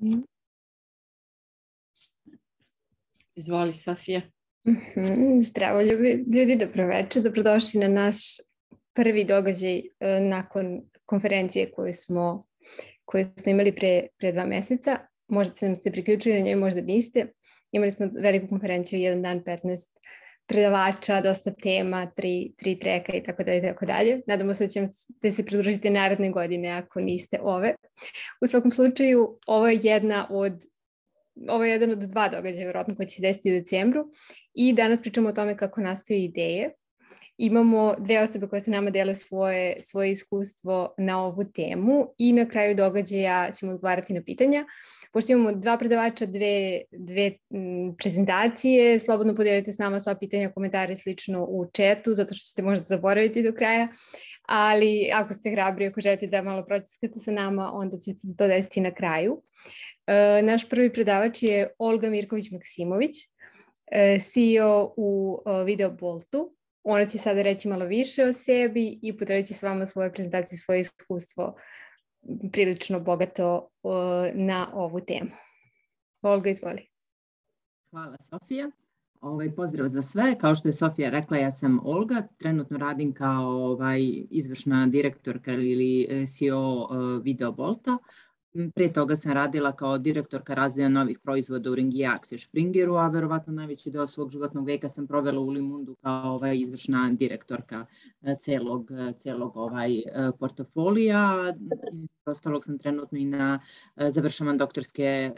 Izvoli, Sofija. Zdravo ljudi, dobroveče, dobrodošli na naš prvi događaj nakon konferencije koju smo imali pre 2 meseca. Možda ste nam se priključili na njoj, možda niste. Imali smo veliku konferenciju, 1 dan, 15 predavača, dosta tema, 3 treka i tako dalje. Nadamo se da ćete se pridružiti naredne godine ako niste ove. U svakom slučaju, ovo je jedan od 2 događaja, vjerojatno, koji će se desiti u decembru. I danas pričamo o tome kako nastaju ideje. Imamo 2 osobe koje se nama dele svoje iskustvo na ovu temu i na kraju događaja ćemo odgovarati na pitanja. Pošto imamo 2 predavača, dve prezentacije, slobodno podijelite s nama sva pitanja, komentare i slično u chatu, zato što ćete možda zaboraviti do kraja, ali ako ste hrabri, ako želite da malo prociskate sa nama, onda ćete se to desiti na kraju. Naš prvi predavač je Olga Mirković-Maksimović, CEO u Videoboltu. Ona će sada reći malo više o sebi i podelit će s vama svoje prezentacije, svoje iskustvo prilično bogato na ovu temu. Olga, izvoli. Hvala, Sofija. Pozdrav za sve. Kao što je Sofija rekla, ja sam Olga. Trenutno radim kao izvršna direktorka ili CEO Videobolta. Pre toga sam radila kao direktorka razvoja novih proizvoda u Ringi Axel Springeru, a verovatno najveći deo svog životnog veka sam provela u Limundu kao izvršna direktorka celog portfolija. Ostalog sam trenutno i završavam doktorske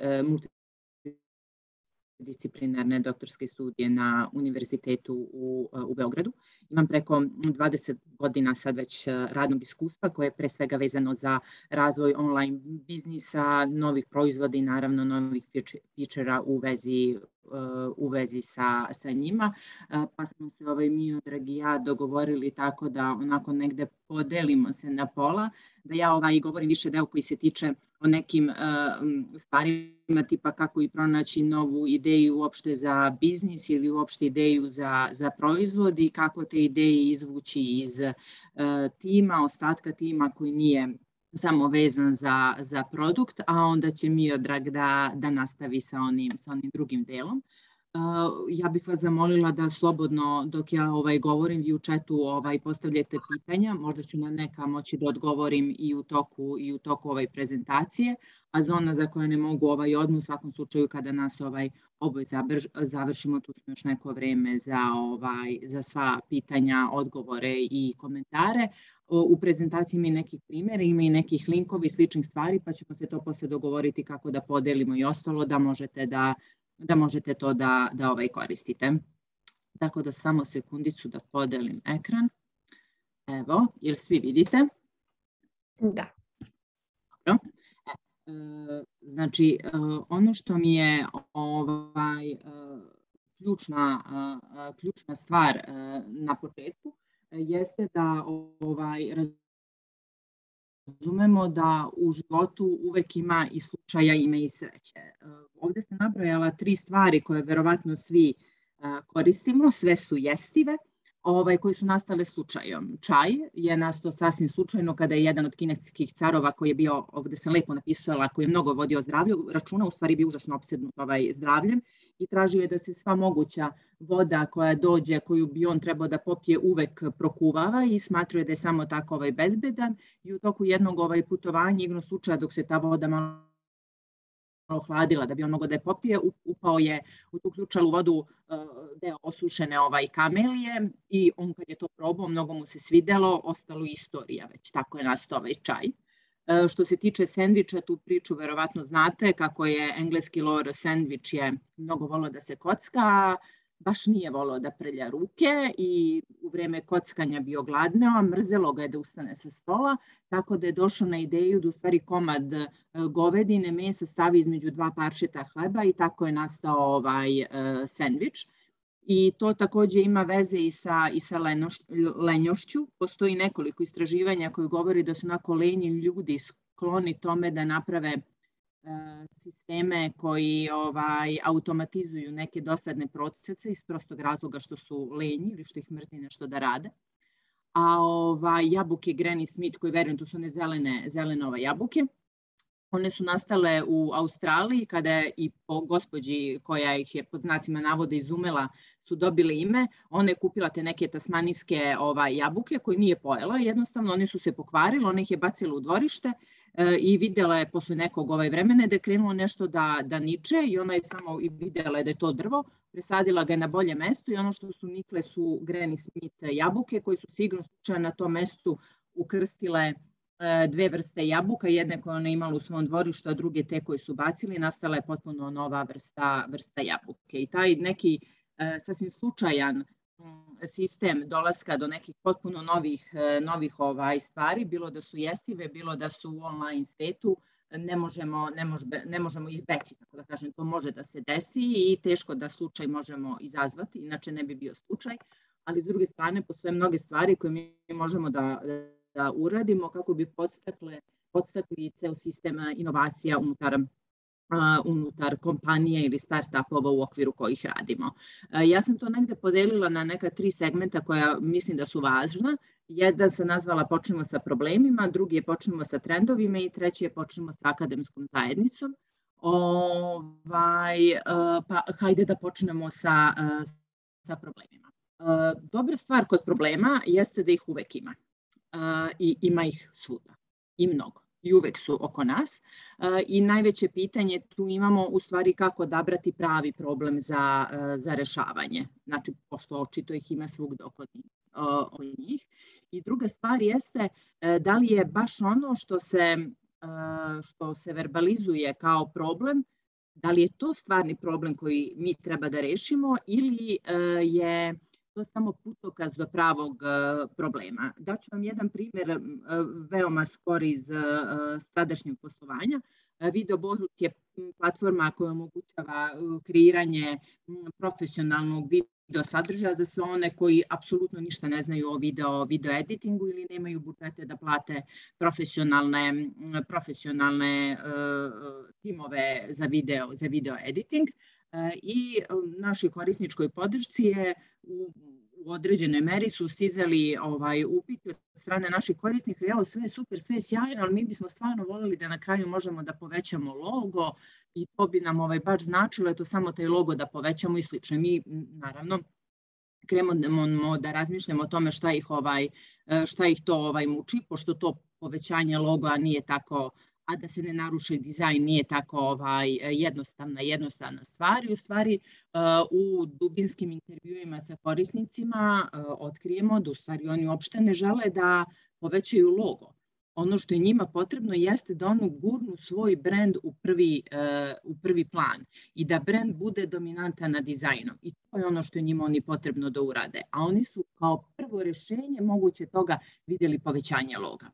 multidisciplinarne doktorske studije na univerzitetu u Beogradu. Imam preko 20 godina sad već radnog iskustva koje je pre svega vezano za razvoj online biznisa, novih proizvoda i naravno novih fičera u vezi sa njima. Pa smo se Miodrag i ja dogovorili tako da onako negde podelimo se na pola, da ja govorim više deo koji se tiče o nekim stvarima tipa kako i pronaći novu ideju uopšte za biznis ili uopšte ideju za proizvod i kako te ideje izvući iz tima, ostatka tima koji nije samo vezan za produkt, a onda će Miodrag da nastavi sa onim drugim delom. Ja bih vas zamolila da slobodno dok ja govorim vi u chatu postavljate pitanja, možda ću na neka moći da odgovorim i u toku prezentacije, a za ona za koje ne mogu odmah u svakom slučaju kada nas oboje završimo, tu smo još neko vreme za sva pitanja, odgovore i komentare. U prezentaciji ima i nekih primjera, ima i nekih linkova i sličnih stvari, pa ćemo se to posle dogovoriti kako da podelimo i ostalo da možete to da koristite. Tako da samo sekundicu da podelim ekran. Evo, jel svi vidite? Da. Dobro. Znači, ono što mi je ključna stvar na početku jeste da razumemo da u životu uvek ima i slučaja, ima i sreće. Ovde sam nabrojala 3 stvari koje verovatno svi koristimo, sve su jestive, koji su nastale slučajom. Čaj je nastao sasvim slučajno kada je jedan od kineskih carova koji je bio, ovde sam lepo napisala, koji je mnogo vodio o zdravlju računa, u stvari bio užasno opsednut zdravljem i tražio je da se sva moguća voda koja dođe, koju bi on trebao da popije, uvek prokuvava i smatrao je da je samo tako bezbedan i u toku jednog putovanja, igrom slučaja dok se ta voda malo ohladila da bi on mogao da je popije, upao je u tu ključalu vodu deo osušene kamelije i on kad je to probao, mnogo mu se svidelo, ostalo istorija već, tako je nastao čaj. Što se tiče sendviča, tu priču verovatno znate kako je engleski lord sandvič je mnogo voleo da se kocka, baš nije voleo da prlja ruke i u vreme kockanja bio gladneo, mrzelo ga je da ustane sa stola, tako da je došao na ideju da u stvari komad govedine, mesa stavi između 2 parčeta hleba i tako je nastao sendvič. I to takođe ima veze i sa lenjošću. Postoji nekoliko istraživanja koji govori da su onako lenji ljudi skloni tome da naprave sisteme koji automatizuju neke dosadne procese iz prostog razloga što su lenji ili što ih mrzi nešto da rade. A jabuke Granny Smith, koji verujem, tu su one zelene jabuke, One su nastale u Australiji kada je i po gospođi koja ih je pod znacima navoda izumela su dobile ime. Ona je kupila te neke tasmanijske jabuke koje nije pojela. Jednostavno one su se pokvarile, ona ih je bacila u dvorište i videla je posle nekog vremena da je krenulo nešto da niče i ona je samo videla da je to drvo, presadila ga je na bolje mesto i ono što su nikle su Granny Smith jabuke koje su se igrom slučaja na tom mestu ukrstile dve vrste jabuka, jedne koje ona imala u svom dvorištu, a druge te koje su bacili, nastala je potpuno nova vrsta jabuke. I taj neki sasvim slučajan sistem dolaska do nekih potpuno novih stvari, bilo da su jestive, bilo da su u online svetu, ne možemo izbeći, tako da kažem, to može da se desi i teško da slučaj možemo izazvati, inače ne bi bio slučaj, ali s druge strane postoje mnoge stvari koje mi možemo da uradimo kako bi podstakli ceo sistem inovacija unutar kompanije ili start-upova u okviru kojih radimo. Ja sam to negde podelila na neka 3 segmenta koja mislim da su važna. Jedan sam nazvala počnemo sa problemima, drugi je počnemo sa trendovima i treći je počnemo sa akademskom zajednicom. Pa hajde da počnemo sa problemima. Dobra stvar kod problema jeste da ih uvek ima. I ima ih svuda i mnogo i uvek su oko nas i najveće pitanje tu imamo u stvari kako odabrati pravi problem za rešavanje, znači pošto očito ih ima svugde oko njih. I druga stvar jeste da li je baš ono što se verbalizuje kao problem, da li je to stvarni problem koji mi treba da rešimo ili je to samo putokaz do pravog problema. Daću vam jedan primjer veoma skor iz sadašnjeg poslovanja. Videobolt je platforma koja omogućava kreiranje profesionalnog video sadržaja za sve one koji apsolutno ništa ne znaju o video editingu ili nemaju budžete da plate profesionalne timove za video editing. I našoj korisničkoj podršci je u određenoj meri su stizali upiti od strane naših korisnika, evo sve je super, sve je sjajno, ali mi bismo stvarno voljeli da na kraju možemo da povećamo logo i to bi nam baš značilo, eto samo taj logo da povećamo i slično. Mi naravno krenemo da razmišljamo o tome šta ih to muči, pošto to povećanje loga nije tako, a da se ne naruši dizajn nije tako jednostavna stvar. I u stvari u dubinskim intervjuima sa korisnicima otkrijemo da u stvari oni uopšte ne žele da povećaju logo. Ono što je njima potrebno jeste da oni gurnu svoj brend u prvi plan i da brend bude dominantan nad dizajnom. I to je ono što je njima potrebno da urade. A oni su kao prvo rešenje moguće toga vidjeli povećanje loga.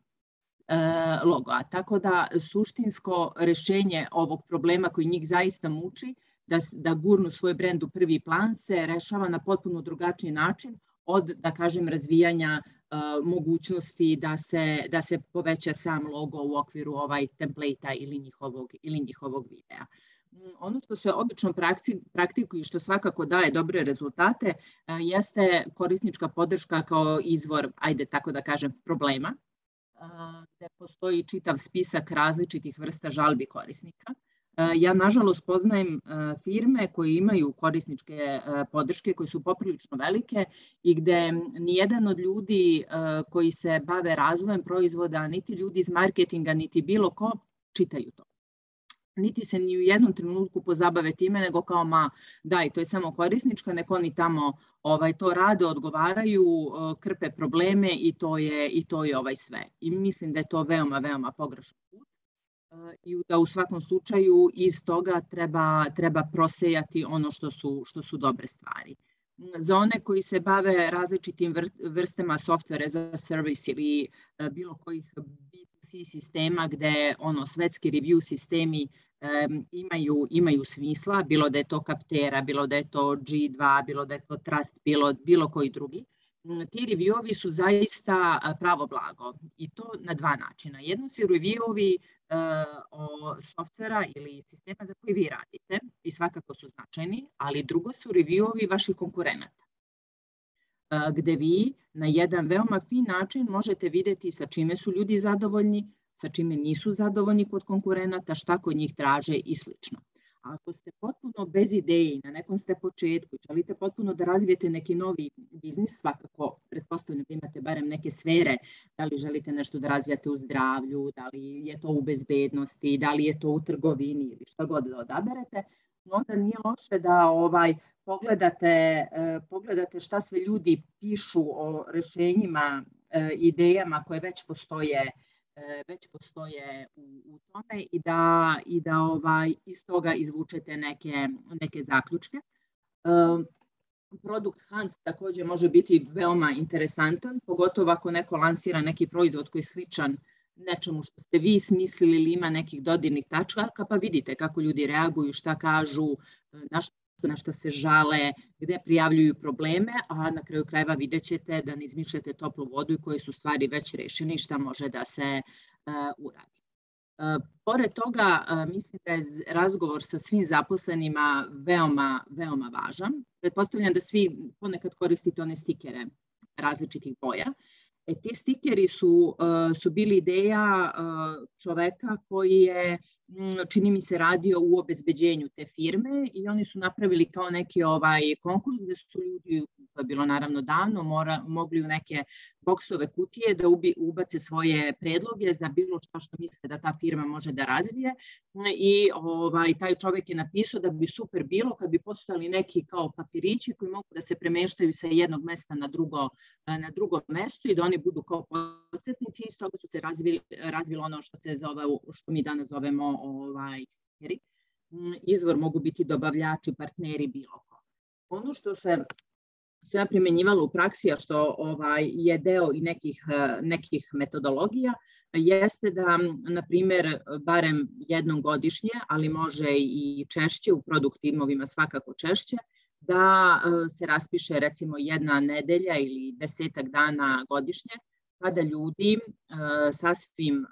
Tako da suštinsko rešenje ovog problema koji njih zaista muči, da gurnu svoj brend u prvi plan, se rešava na potpuno drugačiji način od, da kažem, razvijanja mogućnosti da se poveća sam logo u okviru template-a ili njihovog videa. Ono što se obično praktikuje i što svakako daje dobre rezultate jeste korisnička podrška kao izvor, ajde tako da kažem, problema, gde postoji čitav spisak različitih vrsta žalbi korisnika. Ja, nažalost, poznajem firme koje imaju korisničke podrške, koje su poprilično velike i gde nijedan od ljudi koji se bave razvojem proizvoda, niti ljudi iz marketinga, niti bilo ko, čitaju to. Niti se ni u jednom trenutku pozabave time, nego kao daj, to je samo korisnička, nek oni tamo to rade, odgovaraju, krpe probleme i to je sve. I mislim da je to veoma, veoma pogrešan put i da u svakom slučaju iz toga treba prosejati ono što su dobre stvari. Za one koji se bave različitim vrstama softvere za service ili bilo kojih B2C sistema gde svetski review sistemi imaju smisla, bilo da je to Captera, bilo da je to G2, bilo da je to Trust, bilo koji drugi. Ti reviewovi su zaista pravo blago i to na 2 načina. Jedno su reviewovi softvera ili sistema za koji vi radite i svakako su značajni, ali drugo su reviewovi vaših konkurenata, gde vi na jedan veoma fin način možete videti sa čime su ljudi zadovoljni, sa čime nisu zadovoljni kod konkurenata, šta kod njih traže i slično. A ako ste potpuno bez ideje i na nekom ste početku, želite potpuno da razvijete neki novi biznis, svakako pretpostavljam da imate barem neke sfere, da li želite nešto da razvijate u zdravlju, da li je to u bezbednosti, da li je to u trgovini ili šta god da odaberete, onda nije loše da pogledate šta sve ljudi pišu o rešenjima, idejama koje već postoje u tome i da iz toga izvučete neke zaključke. Product hunt takođe može biti veoma interesantan, pogotovo ako neko lansira neki proizvod koji je sličan nečemu što ste vi smislili ili ima nekih dodirnih tačaka, pa vidite kako ljudi reaguju, šta kažu, na šta se žale, gde prijavljuju probleme, a na kraju krajeva vidjet ćete da ne izmišljate toplu vodu i koje su stvari već rešene i šta može da se uradi. Pored toga, mislim da je razgovor sa svim zaposlenima veoma važan. Pretpostavljam da svi ponekad koristite one stikere različitih boja. Ti stikeri su bili ideja čoveka koji je, čini mi se, radio u obezbeđenju te firme i oni su napravili kao neki konkurs gde su ljudi, to je bilo naravno davno, mogli u neke boksove kutije da ubace svoje predloge za bilo što misle da ta firma može da razvije i taj čovek je napisao da bi super bilo kad bi postojali neki kao papirići koji mogu da se premeštaju sa jednog mesta na drugo mesto i da oni budu kao podsjetnici. Iz toga su se razvilo ono što mi danas zovemo stikeri. Izvor mogu biti dobavljači, partneri, bilo ko. Ono što se primenjivalo u praksi, a što je deo i nekih metodologija, jeste da, na primer, barem jednom godišnje, ali može i češće, u produkt timovima svakako češće, da se raspiše recimo jedna nedelja ili 10 dana godišnje, kada ljudi sasvim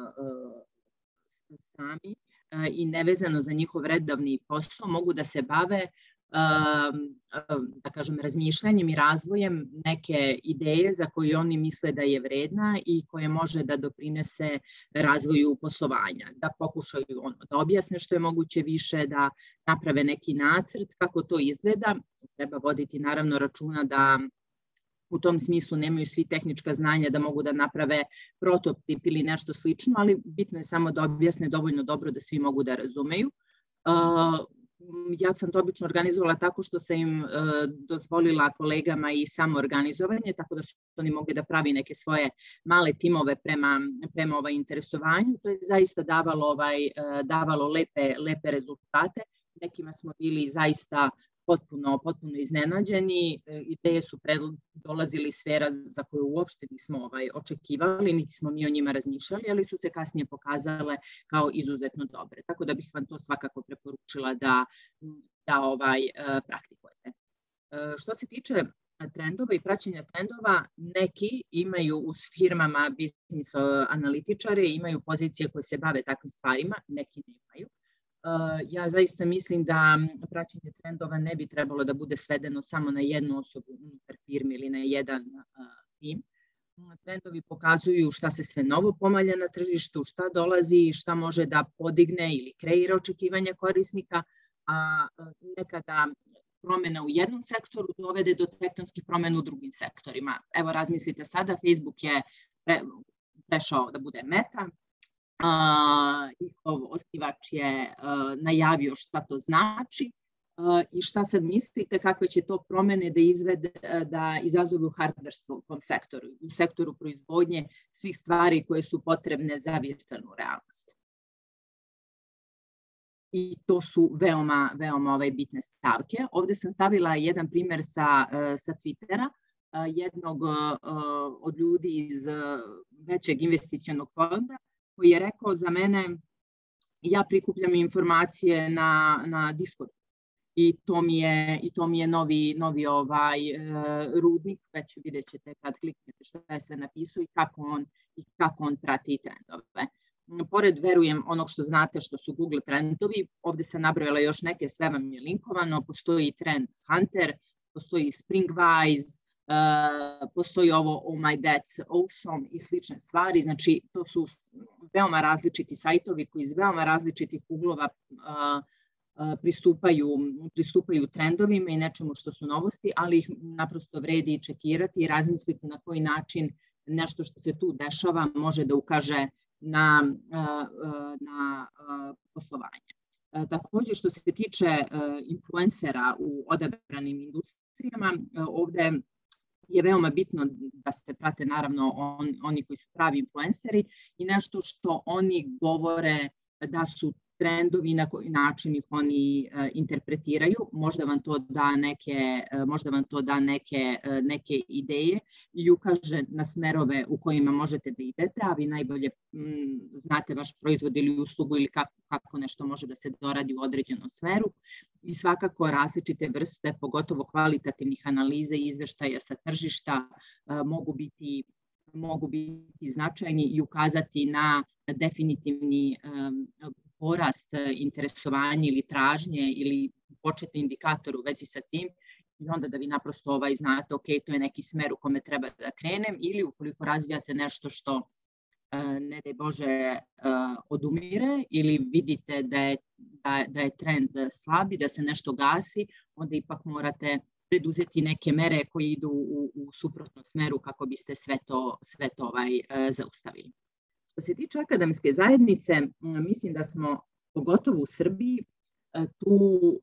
sami i nevezano za njihov redovni posao mogu da se bave, da kažem, razmišljanjem i razvojem neke ideje za koju oni misle da je vredna i koje može da doprinese razvoju poslovanja, da pokušaju da objasne što je moguće više, da naprave neki nacrt kako to izgleda. Treba voditi naravno računa da u tom smislu nemaju svi tehnička znanja da mogu da naprave prototip ili nešto slično, ali bitno je samo da objasne dovoljno dobro da svi mogu da razumeju. Ja sam to obično organizovala tako što sam im dozvolila kolegama i samoorganizovanje, tako da su oni mogli da pravi neke svoje male timove prema interesovanju. To je zaista davalo lepe rezultate. Nekima smo bili zaista potpuno iznenađeni. Ideje su dolazili iz sfera za koje uopšte nismo očekivali, niti smo mi o njima razmišljali, ali su se kasnije pokazale kao izuzetno dobre. Tako da bih vam to svakako preporučila da praktikujete. Što se tiče trendova i praćenja trendova, neki imaju uz firmama biznis analitičare, imaju pozicije koje se bave takvim stvarima, neki nemaju. Ja zaista mislim da praćenje trendova ne bi trebalo da bude svedeno samo na jednu osobu unutar firme ili na jedan tim. Trendovi pokazuju šta se sve novo pomalja na tržištu, šta dolazi, šta može da podigne ili kreira očekivanja korisnika, a nekada promena u jednom sektoru dovede do tektonskih promena u drugim sektorima. Evo, razmislite sada, Facebook je prešao da bude Meta, njihov osnivač je najavio šta to znači i šta sad mislite kakve će to promene da izazovu u hardverskom sektoru, u sektoru proizvodnje svih stvari koje su potrebne za virtualnu realnost. I to su veoma bitne stavke. Ovde sam stavila jedan primer sa Twittera, jednog od ljudi iz većeg investicionog fonda, koji je rekao za mene, ja prikupljam informacije na Discordu i to mi je novi rudnik, već vidjet ćete kad kliknete šta je sve napisao i kako on prati trendove. Pored, verujem, onog što znate što su Google trendovi, ovde sam nabrojala još neke, sve vam je linkovano, postoji Trend Hunter, postoji Springwise, Postoji ovo Oh My Dad's Awesome i slične stvari, znači to su veoma različiti sajtovi koji iz veoma različitih uglova pristupaju trendovima i nečemu što su novosti, ali ih naprosto vredi čekirati i razmisliti na koji način nešto što se tu dešava može da ukaže na poslovanje. Takođe, što se tiče influencera u odabranim industrijama, ovde je veoma bitno da se prate naravno oni koji su pravi influenceri i nešto što oni govore da su trendovi i na koji način ih oni interpretiraju. Možda vam to da neke ideje i ukaže na smerove u kojima možete da idete, a vi najbolje znate vaš proizvod ili uslugu ili kako nešto može da se doradi u određenom smeru. I svakako različite vrste, pogotovo kvalitativnih analiza i izveštaja sa tržišta mogu biti značajni i ukazati na definitivni porast interesovanja ili tražnje ili početni indikator u vezi sa tim i onda da vi naprosto znate ok, to je neki smer u kome treba da krenem ili ukoliko razvijate nešto što ne daj Bože odumire ili vidite da je trend slab i da se nešto gasi, onda ipak morate preduzeti neke mere koje idu u suprotnom smeru kako biste sve to zaustavili. Što se tiče akademske zajednice, mislim da smo, pogotovo u Srbiji, tu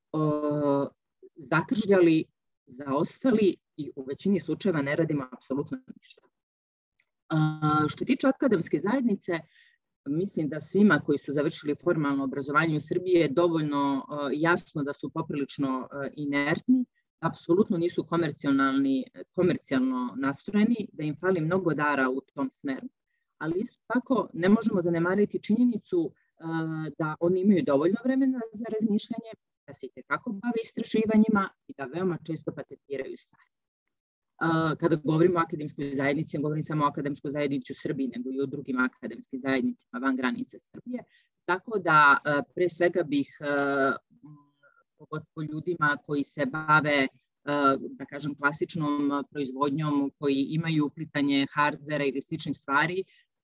zakržljali, zaostali i u većini slučajeva ne radimo apsolutno ništa. Što se tiče akademske zajednice, mislim da svima koji su završili formalno obrazovanje u Srbiji je dovoljno jasno da su poprilično inertni, apsolutno nisu komercijalno nastrojeni, da im fali mnogo dara u tom smeru. Ali isto tako ne možemo zanemariti činjenicu da oni imaju dovoljno vremena za razmišljanje, da se itekako bave istraživanjima i da veoma često patentiraju stvari. Kada govorimo o akademskoj zajednici, ne govorim samo o akademskoj zajednici u Srbiji, nego i o drugim akademskim zajednicama van granice Srbije. Tako da pre svega bih pogotovo ljudima koji se bave da kažem klasičnom proizvodnjom, koji imaju uplitanje hardvera ili sličnih stvari,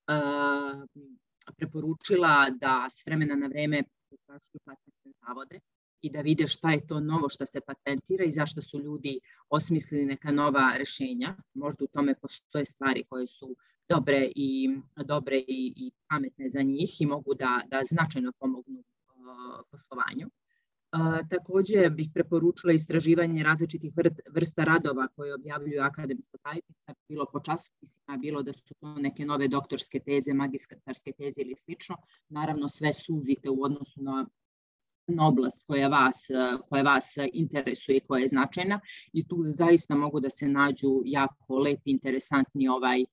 preporučila da s vremena na vreme uprašuju patentne zavode i da vide šta je to novo što se patentira i zašto su ljudi osmislili neka nova rešenja. Možda u tome postoje stvari koje su dobre i pametne za njih i mogu da značajno pomognu poslovanju. Takođe bih preporučila istraživanje različitih vrsta radova koje objavljuju akademska zajednica, bilo po časopisima, bilo da su to neke nove doktorske teze, magistarske teze ili slično. Naravno sve suzite u odnosu na oblast koja vas interesuje i koja je značajna i tu zaista mogu da se nađu jako lepi, interesantni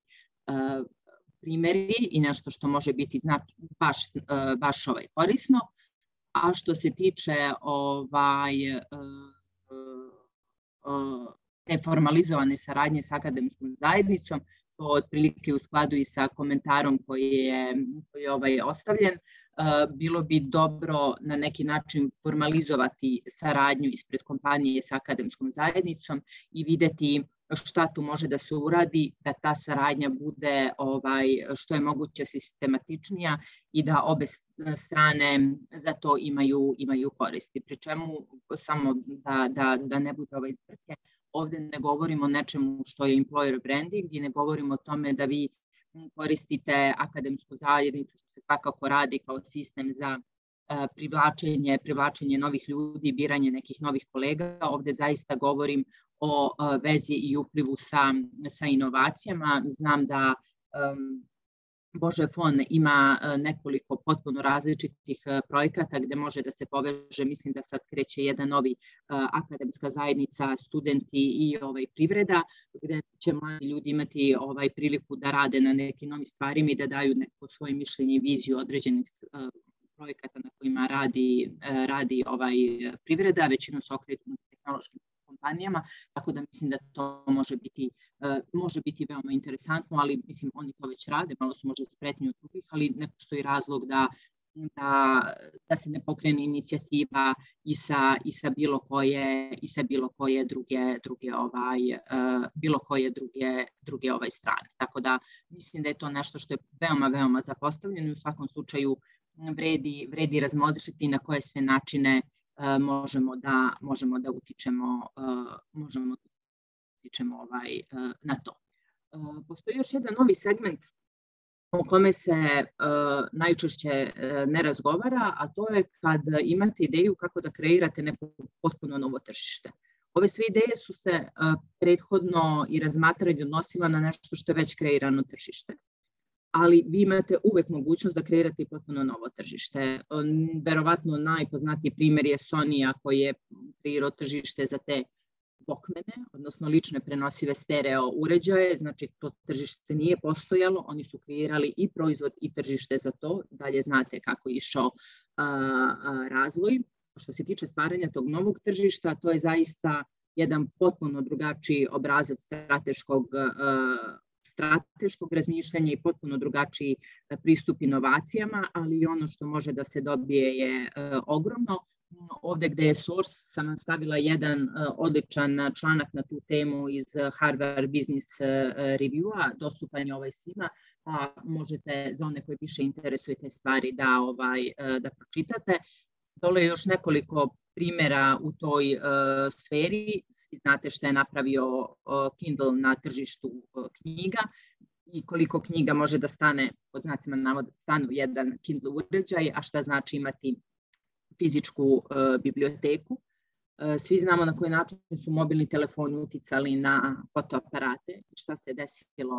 primeri i nešto što može biti baš korisno. A što se tiče neformalizovane saradnje sa akademskom zajednicom, to otprilike u skladu i sa komentarom koji je ostavljen, bilo bi dobro na neki način formalizovati saradnju ispred kompanije sa akademskom zajednicom i videti šta tu može da se uradi, da ta saradnja bude što je moguće sistematičnija i da obe strane za to imaju koristi. Pri čemu, samo da ne bude zbrke, ovde ne govorimo o nečemu što je employer branding i ne govorimo o tome da vi koristite akademsku zajednicu, što se svakako radi kao sistem za privlačenje novih ljudi, biranje nekih novih kolega. Ovde zaista govorim o vezi i uplivu sa inovacijama. Znam da Bože Fon ima nekoliko potpuno različitih projekata gde može da se poveže, mislim da sad kreće jedan novi akademska zajednica, studenti i privreda, gde će mladi ljudi imati priliku da rade na nekim novim stvarima i da daju neko svoje mišljenje i viziju određenih projekata na kojima radi privreda, većinom su okrenuti tehnološkim kompanijama, tako da mislim da to može biti veoma interesantno, ali mislim oni to već rade, malo su možda spretniji od drugih, ali ne postoji razlog da da se ne pokrene inicijativa i sa bilo koje druge strane. Tako da mislim da je to nešto što je veoma, veoma zapostavljeno i u svakom slučaju vredi razmotriti na koje sve načine možemo da utičemo na to. Postoji još jedan novi segment o kome se najčešće ne razgovara, a to je kad imate ideju kako da kreirate neko potpuno novo tržište. Ove sve ideje su se prethodno i razmatranje odnosila na nešto što je već kreirano tržište, ali vi imate uvek mogućnost da kreirate potpuno novo tržište. Verovatno najpoznatiji primjer je Sony, koji je kreirao tržište za te Walkmane, odnosno lične prenosive stereo uređaje, znači to tržište nije postojalo, oni su kreirali i proizvod i tržište za to, dalje znate kako je išao razvoj. Što se tiče stvaranja tog novog tržišta, to je zaista jedan potpuno drugačiji obrazac strateškog razmišljanja i potpuno drugačiji pristup inovacijama, ali i ono što može da se dobije je ogromno. Ovde gde je Source sam vam stavila jedan odličan članak na tu temu iz Harvard Business Review-a, dostupan je svima, pa možete za one koji više interesuje te stvari da pročitate. Dole je još nekoliko primjera u toj sferi. Svi znate šta je napravio Kindle na tržištu knjiga i koliko knjiga može da stane, pod znacima navoda, stanu jedan Kindle uređaj, a šta znači imati fizičku biblioteku. Svi znamo na koji način su mobilni telefoni uticali na fotoaparate i šta se desilo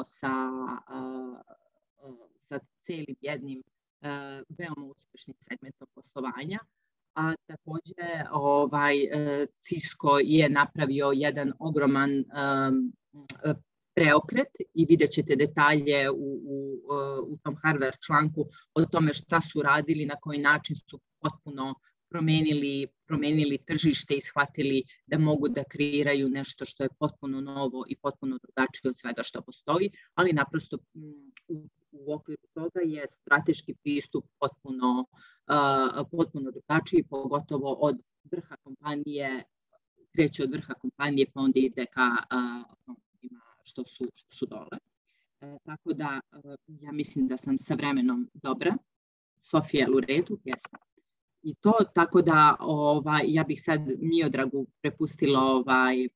sa celim jednim veoma uspešnim segmentom poslovanja. A takođe Cisco je napravio jedan ogroman preokret i vidjet ćete detalje u tom Harvard članku o tome šta su radili, na koji način su potpuno promenili tržište i shvatili da mogu da kreiraju nešto što je potpuno novo i potpuno drugačije od svega što postoji, ali naprosto u okviru toga je strateški pristup potpuno drugačiji, pogotovo od vrha kompanije, kreće od vrha kompanije pa onda ide ka kompanijima što su dole. Tako da ja mislim da sam sa vremenom dobra. Sofija, u redu? Jesam. I to, tako da ja bih sad Miodragu prepustila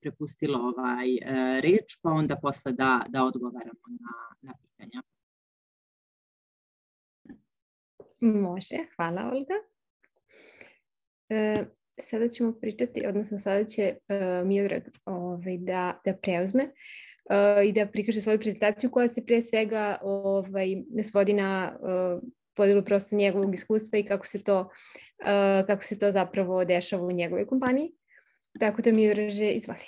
reč, pa onda posle da odgovaramo na pitanja. Može, hvala Olga. Sada ćemo pričati, odnosno sada će Miodrag da preuzme i da prikaže svoju prezentaciju koja se pre svega svodi na podelu prosto njegovog iskustva i kako se to zapravo dešava u njegovoj kompaniji. Tako da Miodraže, izvoli.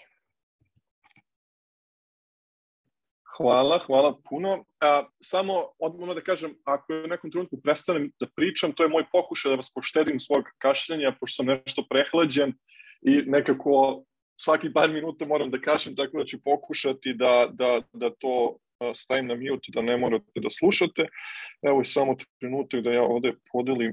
Hvala puno. Samo odmah da kažem, ako u nekom trenutku prestanem da pričam, to je moj pokušaj da vas poštedim svog kašljenja, pošto sam nešto prehlađen i nekako svaki par minuta moram da kašljem, tako da ću pokušati da to stavim na mute, da ne morate da slušate. Evo i samo trenutak da ja ovde podelim.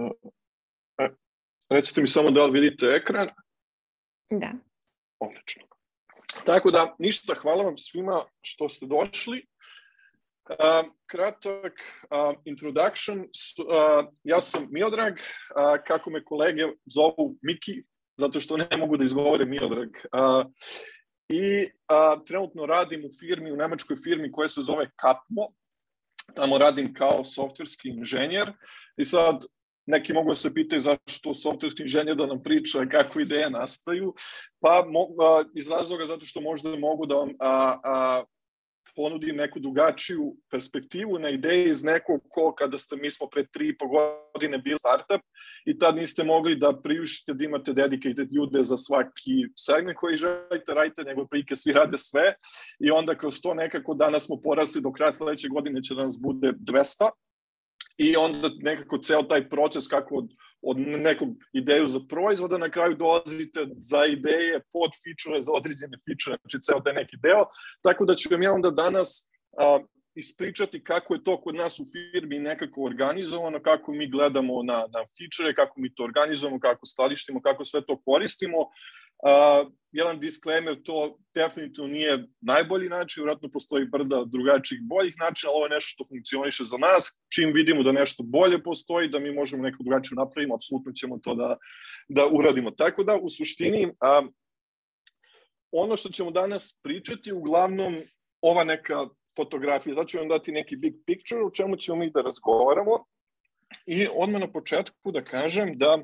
Recite mi samo da li vidite ekran? Da. Odlično. Tako da, ništa, hvala vam svima što ste došli. Kratak introduction. Ja sam Miodrag, kako me kolege zovu Miki, zato što ne mogu da izgovore Miodrag. I trenutno radim u nemačkoj firmi koja se zove Capmo. Tamo radim kao softverski inženjer i sad neki mogu da se pitaju zašto softverski inženjer da nam priča kako ideje nastaju. Pa iz razloga zato što možda mogu da vam ponudim neku drugačiju perspektivu na ideje iz nekog mi smo pre 3,5 godine bili startup i tad niste mogli da priuštite da imate dedicated ljude za svaki segment koji želite radite, nego prilike svi rade sve i onda kroz to nekako danas smo porasli do kraja sledeće godine će da nas bude 200 i onda nekako ceo taj proces kako od nekog ideju za proizvoda na kraju dolazite za ideje, pod feature za određene feature, znači ceo taj neki deo. Tako da ću vam ja onda danas ispričati kako je to kod nas u firmi nekako organizovano, kako mi gledamo na feature, kako mi to organizujemo, kako skladištimo, kako sve to koristimo. Jedan disclaimer, to definitivno nije najbolji način, vjerojatno postoji brda drugačijih boljih načina, ali ovo je nešto što funkcioniše za nas. Čim vidimo da nešto bolje postoji, da mi možemo neko drugačije napravimo, apsolutno ćemo to da uradimo. Tako da, u suštini, ono što ćemo danas pričati, uglavnom, ova neka fotografija, znači ću vam dati neki big picture, o čemu ćemo mi da razgovaramo. I odmah na početku da kažem da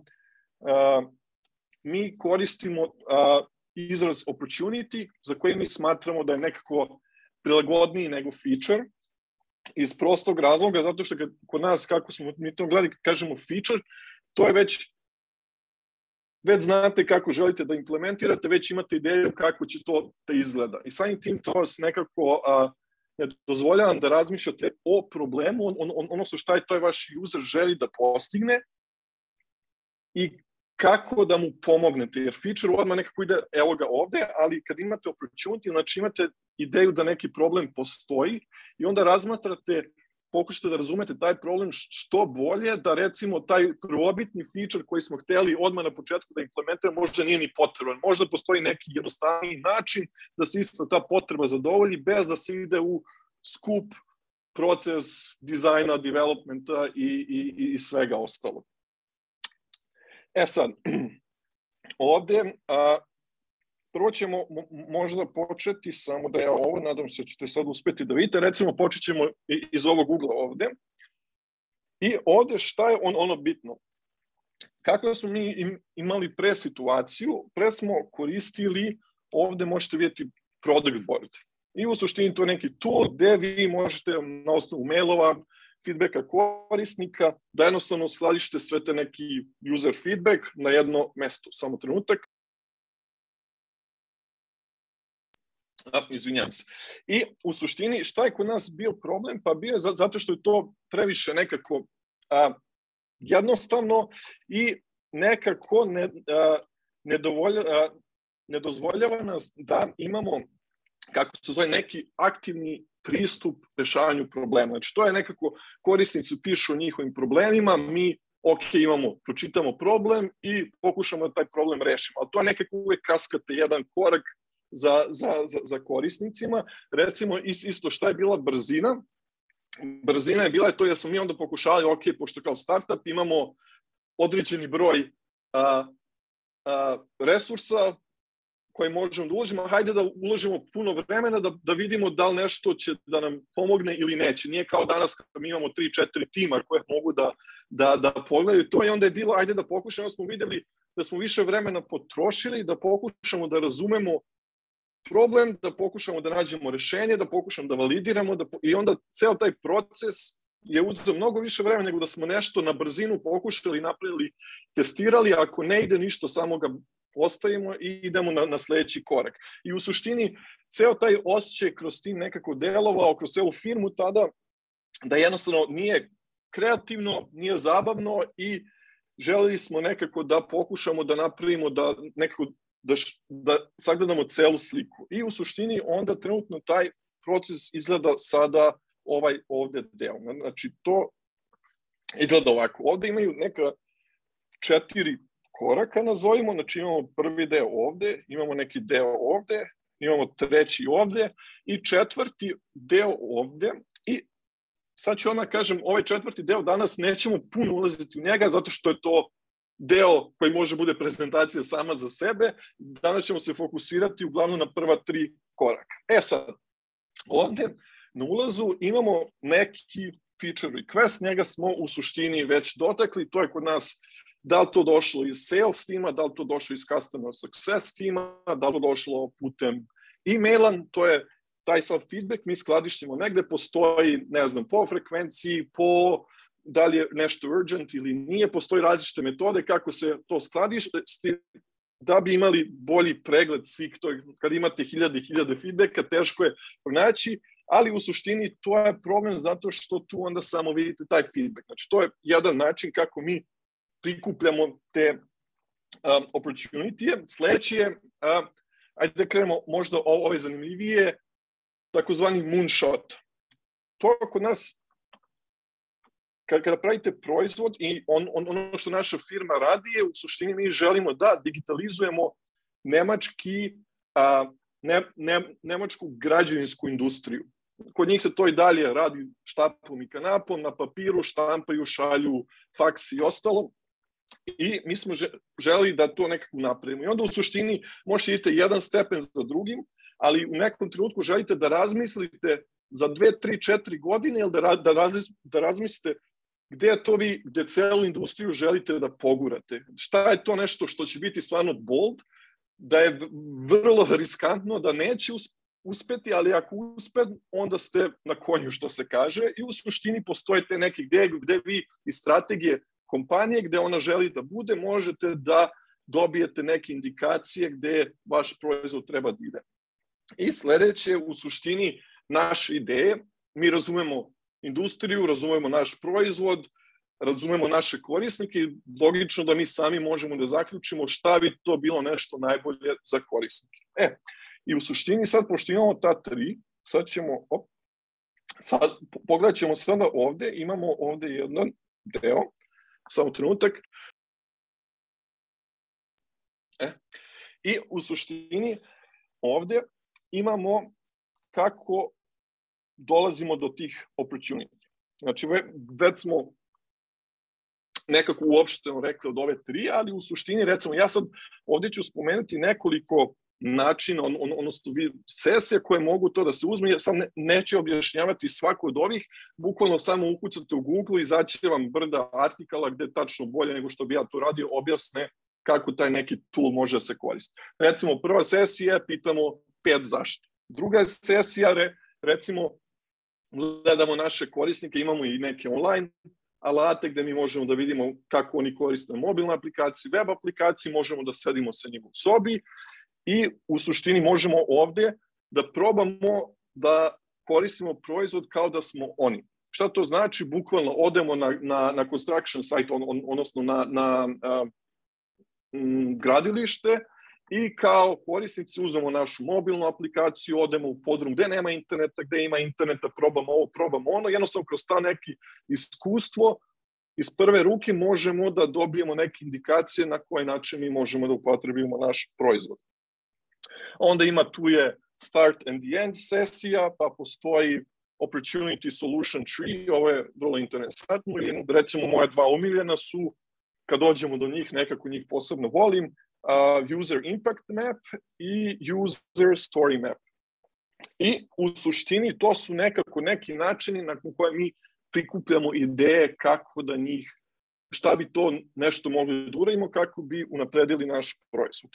mi koristimo izraz opportunity, za koji mi smatramo da je nekako prilagodniji nego feature, iz prostog razloga, zato što kod nas, kako smo mi to gledali, kažemo feature, to je već znate kako želite da implementirate, već imate ideju kako će to da izgleda. I samim tim to vas nekako ne dozvoljavam da razmišljate o problemu, ono što je to vaš user želi da postigne i kako da mu pomognete, jer feature odmah nekako ide, evo ga ovde, ali kad imate opportunity, znači imate ideju da neki problem postoji i onda razmatrate, pokušate da razumete taj problem što bolje, da recimo taj prvobitni feature koji smo hteli odmah na početku da implementiramo možda nije ni potreban. Možda postoji neki jednostavniji način da se ista ta potreba zadovolji bez da se ide u skup proces dizajna, developmenta i svega ostalo. Sad, ovde prvo ćemo možda početi, samo da ja ovo, nadam se ćete sad uspeti da vidite, recimo počet ćemo iz ovog ugla ovde. I ovde šta je ono bitno? Kako smo mi imali pre situaciju, pre smo koristili, ovde možete vidjeti product board. I u suštini to je neki tool gde vi možete na osnovu mailova, feedbacka korisnika, da jednostavno skladište sve te neki user feedback na jedno mesto. Samo trenutak. Izvinjam se. I u suštini šta je kod nas bio problem? Pa bio je zato što je to previše nekako jednostavno i nekako ne dozvoljava nas da imamo, kako se zove, neki aktivni pristup rešavanju problema. Znači, to je nekako, korisnici pišu o njihovim problemima, mi, pročitamo problem i pokušamo da taj problem rešimo. Ali to je nekako uvek kaskate jedan korak za korisnicima. Recimo, isto šta je bila brzina? Brzina je bila to jer smo mi onda pokušali, pošto kao startup imamo određeni broj resursa koji možemo da uložimo, hajde da uložimo puno vremena da vidimo da li nešto će da nam pomogne ili neće. Nije kao danas kada mi imamo 3-4 tima koje mogu da pogledaju to i onda je bilo, ajde da pokušamo, smo videli da smo više vremena potrošili, da pokušamo da razumemo problem, da pokušamo da nađemo rešenje, da pokušamo da validiramo i onda ceo taj proces je uzeo mnogo više vremena nego da smo nešto na brzinu pokušali, napravili, testirali, ako ne ide ništa, samo ga ostavimo i idemo na sledeći korak. I u suštini, ceo taj osjećaj kroz tim nekako delovao, kroz celu firmu tada, da jednostavno nije kreativno, nije zabavno i želeli smo nekako da pokušamo da napravimo da sagledamo celu sliku. I u suštini onda trenutno taj proces izgleda sada ovaj ovde deo. Znači to izgleda ovako. Ovde imaju neka 4 koraka, nazovimo, znači imamo prvi deo ovde, imamo neki deo ovde, imamo treći ovde i 4. deo ovde. I sad ću onda kažem, ovaj 4. deo danas nećemo puno ulaziti u njega, zato što je to deo koji može bude prezentacija sama za sebe. Danas ćemo se fokusirati uglavnom na prva 3 koraka. Sad, ovde na ulazu imamo neki feature request, njega smo u suštini već dotakli, to je kod nas da li to došlo iz sales tima, da li to došlo iz customer success tima, da li to došlo putem e-maila, to je taj sav feedback, mi skladištimo negde, postoji, ne znam, po frekvenciji, po da li je nešto urgent ili nije, postoji različite metode kako se to skladišti, da bi imali bolji pregled svih, kad imate hiljade feedbacka, teško je pronaći, ali u suštini to je problem zato što tu onda samo vidite taj feedback. Znači, to je jedan način kako mi prikupljamo te opportunity-e. Sledeći je, ajde da krenemo možda ove zanimljivije, takozvani moonshot. to kod nas, kada pravite proizvod i ono što naša firma radi je, u suštini mi želimo da digitalizujemo nemačku građevinsku industriju. Kod njih se to i dalje radi štapom i kanapom, na papiru, štampaju, šalju, faks i ostalo. I mi smo želi da to nekako napravimo. I onda u suštini možete idete jedan stepen za drugim, ali u nekom trenutku želite da razmislite za 2, 3, 4 godine ili da razmislite gde celu industriju želite da pogurate. Šta je to nešto što će biti stvarno bold, da je vrlo riskantno, da neće uspeti, ali ako uspe, onda ste na konju, što se kaže, i u suštini postoje te neke gde vi iz strategije kompanije, gde ona želi da bude, možete da dobijete neke indikacije gde vaš proizvod treba da ide. I sledeće, u suštini, naše ideje, mi razumemo industriju, razumemo naš proizvod, razumemo naše korisnike i logično da mi sami možemo da zaključimo šta bi to bilo nešto najbolje za korisnike. I u suštini sad, pošto imamo ta 3, sad ćemo, pogledat ćemo sada ovde, imamo ovde jedan deo, samo trenutak. I u suštini ovde imamo kako dolazimo do tih opportunity. Znači, već smo nekako uopšteno rekli od ove 3, ali u suštini, recimo, ja sad ovde ću spomenuti nekoliko načina, odnosno sesija koje mogu to da se uzme, jer sam neće objašnjavati svako od ovih, bukvalno samo ukucate u Google i izaće vam brda artikala gde tačno bolje nego što bi ja to radio objasne kako taj neki tool može da se koristi. Recimo, prva sesija je pitamo 5 zašto. Druga sesija, recimo, gledamo naše korisnike, imamo i neke online alate gde mi možemo da vidimo kako oni koriste mobilne aplikacije, web aplikacije, možemo da sedimo sa njim u sobi i u suštini možemo ovde da probamo da koristimo proizvod kao da smo oni. Šta to znači? Bukvalno odemo na construction site, odnosno na gradilište i kao korisnici uzmemo našu mobilnu aplikaciju, odemo u podrum gde nema interneta, gde ima interneta, probamo ovo, probamo ono. Jednostavno kroz ta neki iskustvo iz prve ruke možemo da dobijemo neke indikacije na koji način mi možemo da upotrebimo naš proizvod. Onda tu je start and the end sesija, pa postoji opportunity solution tree, ovo je vrlo interesantno. Recimo moja 2 omiljena su, kad dođemo do njih, nekako njih posebno volim, user impact map i user story map. I u suštini to su nekako neki načini na koje mi prikupljamo ideje kako da njih, šta bi to nešto mogli da uradimo kako bi unapredili naš proizvod.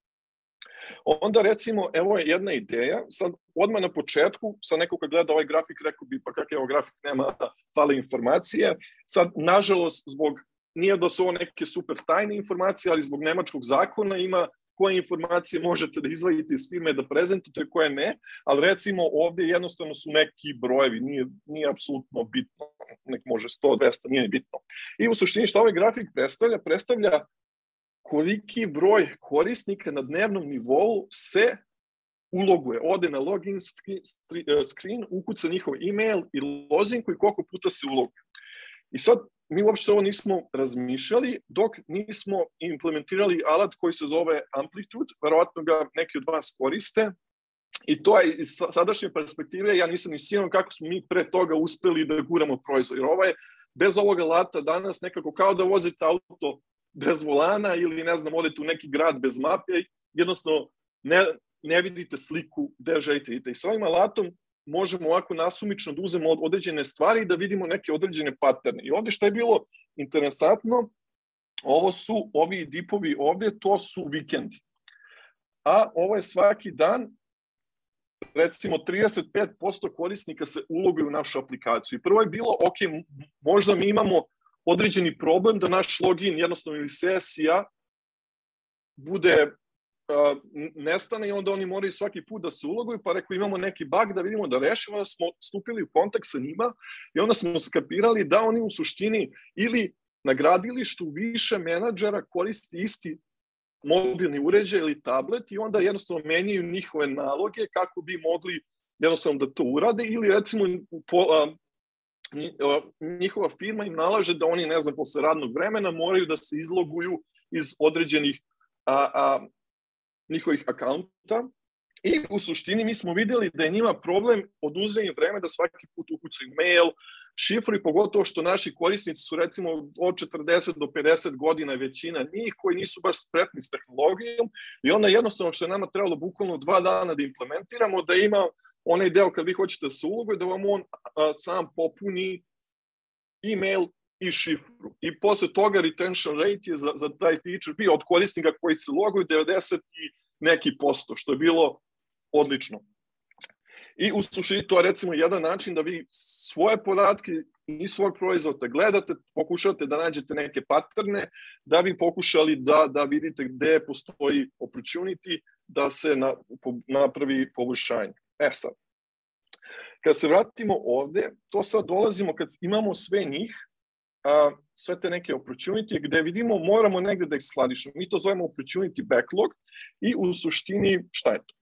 Onda recimo, evo je jedna ideja, sad odmah na početku, sad neko kad gleda ovaj grafik rekao bi pa kakav je ovo grafik, nema, fale informacije. Sad, nažalost, nije da su ovo neke super tajne informacije, ali zbog nemačkog zakona ima koje informacije možete da izvadite iz firme da prezentujete, koje ne, ali recimo ovde jednostavno su neki brojevi, nije apsolutno bitno, nek može 100, 200, nije bitno. I u suštini što ovaj grafik predstavlja koliki broj korisnika na dnevnom nivou se uloguje, ode na login screen, ukuca njihov email i lozinku i koliko puta se uloguje. I sad, mi uopšte ovo nismo razmišljali dok nismo implementirali alat koji se zove Amplitude, verovatno ga neki od vas koriste, i to je iz sadašnje perspektive, ja nisam ni siguran kako smo mi pre toga uspeli da guramo proizvod, jer ovo je bez ovog alata danas nekako kao da vozite auto bez volana ili ne znam, odete u neki grad bez mape, jednostavno ne vidite sliku gde želite idete. I sa ovim alatom možemo ovako nasumično da uzemo određene stvari i da vidimo neke određene paterne. I ovde što je bilo interesantno, ovi dipovi ovde, to su vikendi. A ovo je svaki dan, recimo 35% korisnika se uloguju u našu aplikaciju. I prvo je bilo, ok, možda mi imamo određeni problem da naš login jednostavno ili sesija bude nestane i onda oni moraju svaki put da se uloguju, pa rekao imamo neki bug da vidimo da rešimo, da smo stupili u kontakt sa njima i onda smo skapirali da oni u suštini ili na gradilištu više menadžera koristi isti mobilni uređaj ili tablet i onda jednostavno menjaju njihove naloge kako bi mogli jednostavno da to urade, ili recimo njihova firma im nalaže da oni, ne znam, posle radnog vremena moraju da se izloguju iz određenih njihovih akaunta. I u suštini mi smo vidjeli da je njima problem oduzeti vreme da svaki put ukucaju mail, šifru, i pogotovo što naši korisnici su recimo od 40 do 50 godina, većina njih koji nisu baš spretni s tehnologijom, i onda jednostavno što je nama trebalo bukvalno 2 dana da implementiramo, da ima onaj deo kad vi hoćete da se uloguje, da vam on sam popuni e-mail i šifru. I posle toga retention rate je za taj feature bio od korisnika koji se loguju 90 i neki %, što je bilo odlično. I u suštini to je recimo jedan način da vi svoje podatke i svog proizvoda gledate, pokušate da nađete neke paterne, da bi pokušali da vidite gde postoji opportunity da se napravi poboljšanje. Sad, kad se vratimo ovde, to sad dolazimo kad imamo sve njih, sve te neke opportunity, gde vidimo moramo negde da ih skladišemo. Mi to zovemo opportunity backlog i u suštini šta je to?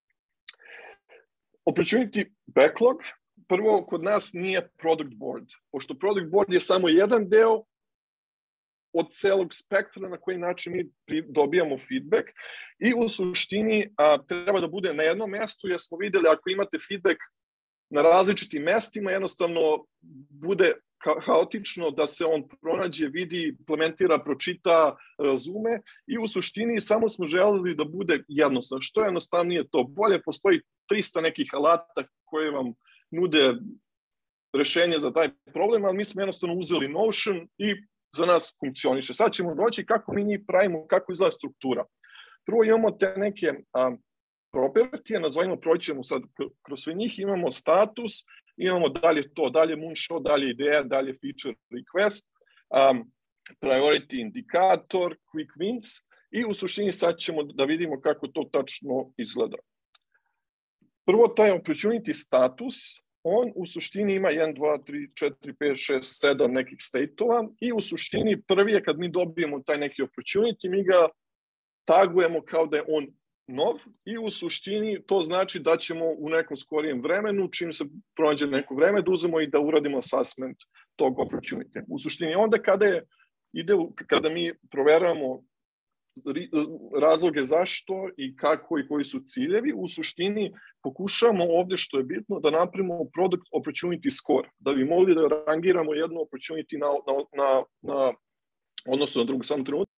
Opportunity backlog, prvo kod nas nije product board, pošto product board je samo jedan deo od celog spektra na koji način mi dobijamo feedback, i u suštini treba da bude na jednom mestu, jer smo videli ako imate feedback na različitim mestima, jednostavno bude haotično da se on pronađe, vidi, implementira, pročita, razume, i u suštini samo smo želeli da bude jednostavno. Što jednostavnije to bolje, postoji 300 nekih alata koje vam nude rešenje za taj problem, ali mi smo jednostavno uzeli Notion i za nas funkcioniše. Sad ćemo doći kako mi njih pravimo, kako izgleda struktura. Prvo imamo te neke propertije, nazovimo, proćemo sad kroz sve njih, imamo status, imamo dalje to, dalje moonshot, dalje ideja, dalje feature request, priority indikator, quick wins, i u suštini sad ćemo da vidimo kako to tačno izgleda. Prvo, taj opportunity status, on u suštini ima 1, 2, 3, 4, 5, 6, 7 nekih state-ova, i u suštini prvi je kad mi dobijemo taj neki opportunity, mi ga tagujemo kao da je on nov, i u suštini to znači da ćemo u nekom skorijem vremenu, čim se pronađe neko vreme, da uzemo i da uradimo assessment tog opportunity. U suštini onda kada mi proveravamo razloge zašto i kako i koji su ciljevi, u suštini pokušamo ovde, što je bitno, da napravimo product opportunity score, da bi mogli da rangiramo jednu opportunity na odnosno na drugu, samo trenutak.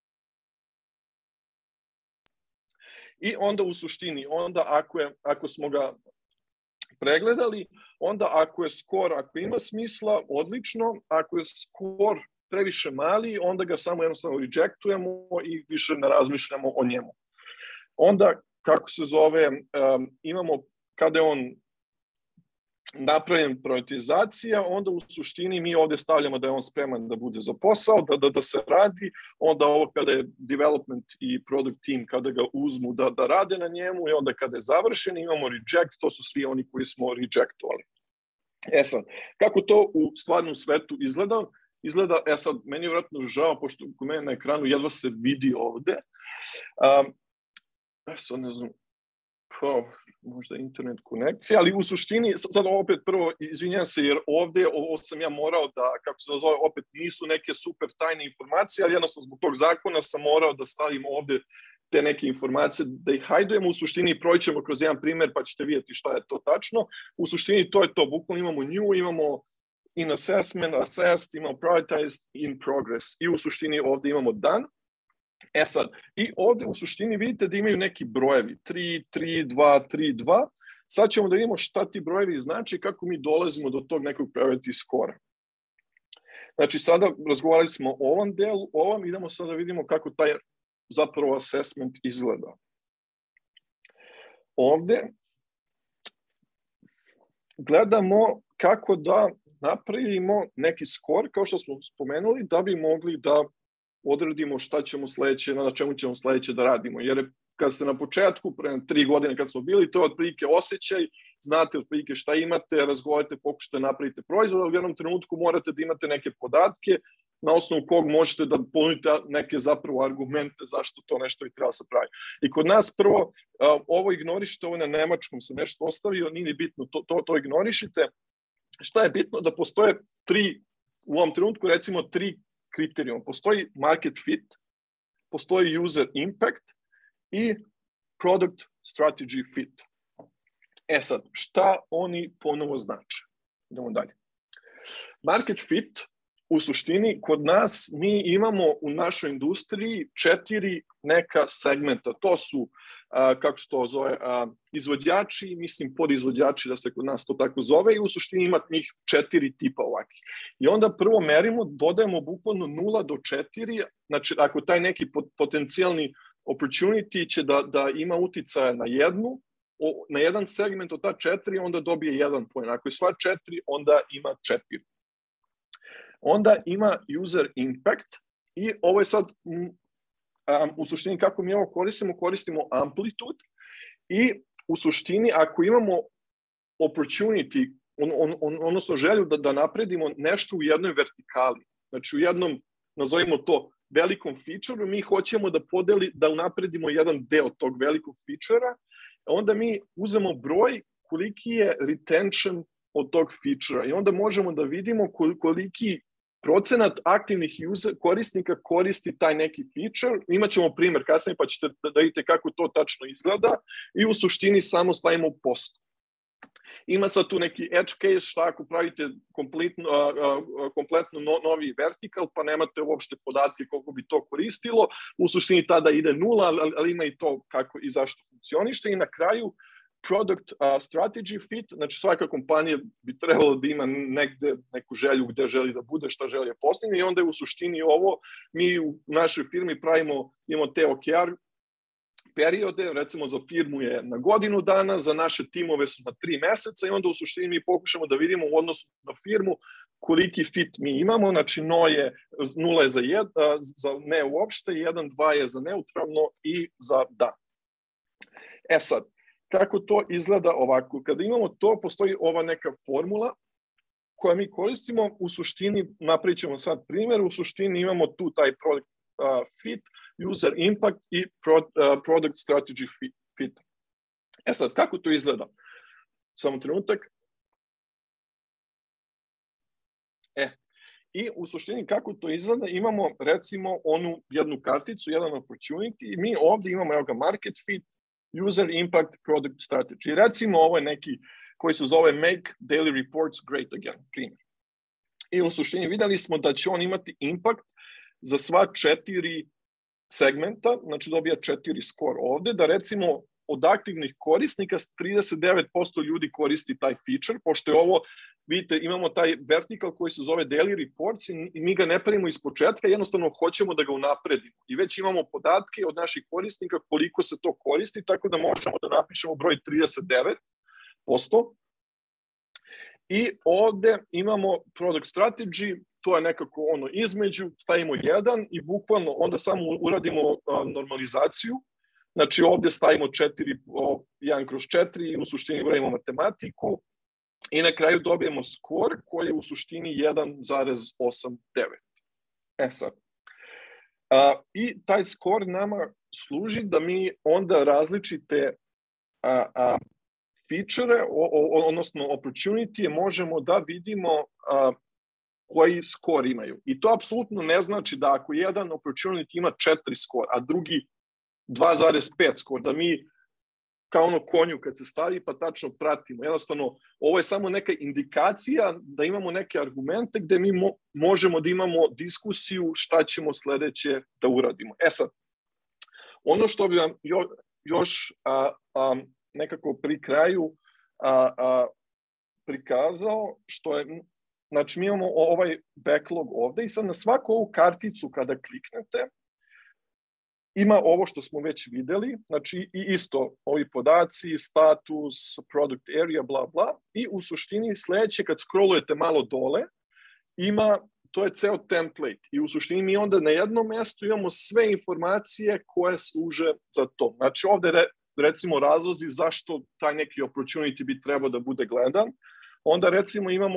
I onda u suštini, onda ako smo ga pregledali, onda ako je skor, ako ima smisla, odlično, ako je skor previše mali, onda ga samo jednostavno rejectujemo i više ne razmišljamo o njemu. Onda, kako se zove, imamo, kada je on napravljen prioritizacija, onda u suštini mi ovde stavljamo da je on spreman da bude za posao, da se radi, onda ovo kada je development i product team, kada ga uzmu da rade na njemu, i onda kada je završen imamo reject, to su svi oni koji smo rejectovali. Sad, kako to u stvarnom svetu izgleda? Sad, meni je vjerojatno žao, pošto kod mene na ekranu jedva se vidi ovde. Sad ne znam, možda internet konekcija, ali u suštini, sad opet prvo, izvinjam se, jer ovde, ovo sam ja morao da, kako se zove, opet nisu neke super tajne informacije, ali jednostavno zbog tog zakona sam morao da stavim ovde te neke informacije, da ih hajdujemo, u suštini proćemo kroz jedan primer, pa ćete vidjeti šta je to tačno. U suštini to je to, bukvalno imamo new, imamo in assessment, assessed, imamo prioritized, in progress, i u suštini ovde imamo done. Sad, i ovde u suštini vidite da imaju neki brojevi, 3, 3, 2, 3, 2. Sad ćemo da vidimo šta ti brojevi znači, kako mi dolazimo do tog nekog priority score. Znači, sada razgovarali smo o ovom delu, idemo sada da vidimo kako taj zapravo assessment izgleda. Ovde gledamo kako da napravimo neki skor, kao što smo spomenuli, da bi mogli da odredimo šta ćemo sledeće, na čemu ćemo sledeće da radimo. Jer kad ste na početku, pre 3 godine kad smo bili, to je otprilike osjećaj, znate otprilike šta imate, razgovarate, pokušate napravite proizvod, ali u jednom trenutku morate da imate neke podatke, na osnovu kog možete da ponudite neke zapravo argumente zašto to nešto i treba se pravi. I kod nas prvo, ovo ignorišite, ovo na nemačkom sam nešto ostavio, nije ni bitno, to ignorišite. Šta je bitno? Da postoje u ovom trenutku recimo 3 kriterijuma. Postoji market fit, postoji user impact i product strategy fit. Sad, šta oni ponovo znače? Idemo dalje. Market fit, u suštini, kod nas mi imamo u našoj industriji 4 neka segmenta. To su, kako se to zove, izvođači, mislim podizvođači, da se kod nas to tako zove, i u suštini ima njih 4 tipa ovakvih. I onda prvo merimo, dodajemo bukvalno 0 do 4, znači ako taj neki potencijalni opportunity će da ima uticaja na jedan segment od ta 4, onda dobije 1 poen. Ako je sva 4, onda ima 4. Onda ima user impact i ovo je sad u suštini kako mi ovo koristimo amplitude i u suštini ako imamo opportunity, odnosno želju da napredimo nešto u jednoj vertikali, znači u jednom, nazovimo to, velikom feature-u, mi hoćemo da unapredimo jedan deo tog velikog feature-a, onda mi uzemo broj koliki je retention od tog feature-a i onda možemo da vidimo koliki procenat aktivnih korisnika koristi taj neki feature. Imaćemo primjer kasnije pa ćete da vidite kako to tačno izgleda i u suštini samo stavimo u posto. Ima sad tu neki edge case, šta ako pravite kompletno novi vertikal, pa nemate uopšte podatke koliko bi to koristilo, u suštini tada ide 0, ali ima i to kako i zašto funkcionište. I na kraju, product strategy fit, znači svaka kompanija bi trebalo da ima negde neku želju gde želi da bude, šta želi da postigne i onda je u suštini ovo, mi u našoj firmi imamo te OKR periode, recimo za firmu je na godinu dana, za naše timove su na 3 meseca i onda u suštini mi pokušamo da vidimo u odnosu na firmu koliki fit mi imamo, znači 0 je za ne uopšte, 1, 2 je za neutralno i za da. Sad, kako to izgleda ovako? Kada imamo to, postoji ova neka formula koja mi koristimo, u suštini, napravit ćemo sad primjer, u suštini imamo tu taj product fit, user impact i product strategy fit. Sad, kako to izgleda? Samo trenutak. I u suštini kako to izgleda, imamo recimo onu jednu karticu, jedan opportunity i mi ovdje imamo market fit, user impact, product strategy. Recimo ovo je neki koji se zove Make Daily Reports Great Again, primjer. I u suštini videli smo da će on imati impact za sva 4 segmenta, znači dobija 4 score ovde, da recimo od aktivnih korisnika 39% ljudi koristi taj feature, pošto je ovo, vidite, imamo taj vertikal koji se zove Daily Reports i mi ga ne pravimo iz početka, jednostavno hoćemo da ga unapredimo. I već imamo podatke od naših korisnika koliko se to koristi, tako da možemo da napišemo broj 39%. I ovde imamo Product Strategy, to je nekako ono između, stavimo 1 i bukvalno onda samo uradimo normalizaciju. Znači ovde stavimo 1/4 i u suštini uradimo matematiku i na kraju dobijemo skor koji je u suštini 1,89. Sad. I taj skor nama služi da mi onda različite feature, odnosno opportunity možemo da vidimo koji skor imaju. I to apsolutno ne znači da ako jedan opportunity ima 4 skor, a drugi 2,5 skor, da mi kao ono konju kad se stavi pa tačno pratimo. Jednostavno, ovo je samo neka indikacija da imamo neke argumente gde mi možemo da imamo diskusiju šta ćemo sledeće da uradimo. Sad, ono što bi vam još nekako pri kraju prikazao, što je, znači mi imamo ovaj backlog ovde i sad na svaku ovu karticu kada kliknete, ima ovo što smo već videli, znači i isto ovi podaci, status, product area, bla bla, i u suštini sledeće kad scrollujete malo dole, to je ceo template i u suštini mi onda na jednom mestu imamo sve informacije koje služe za to. Znači ovde recimo razlozi zašto taj neki opportunity bi trebao da bude gledan, onda recimo imamo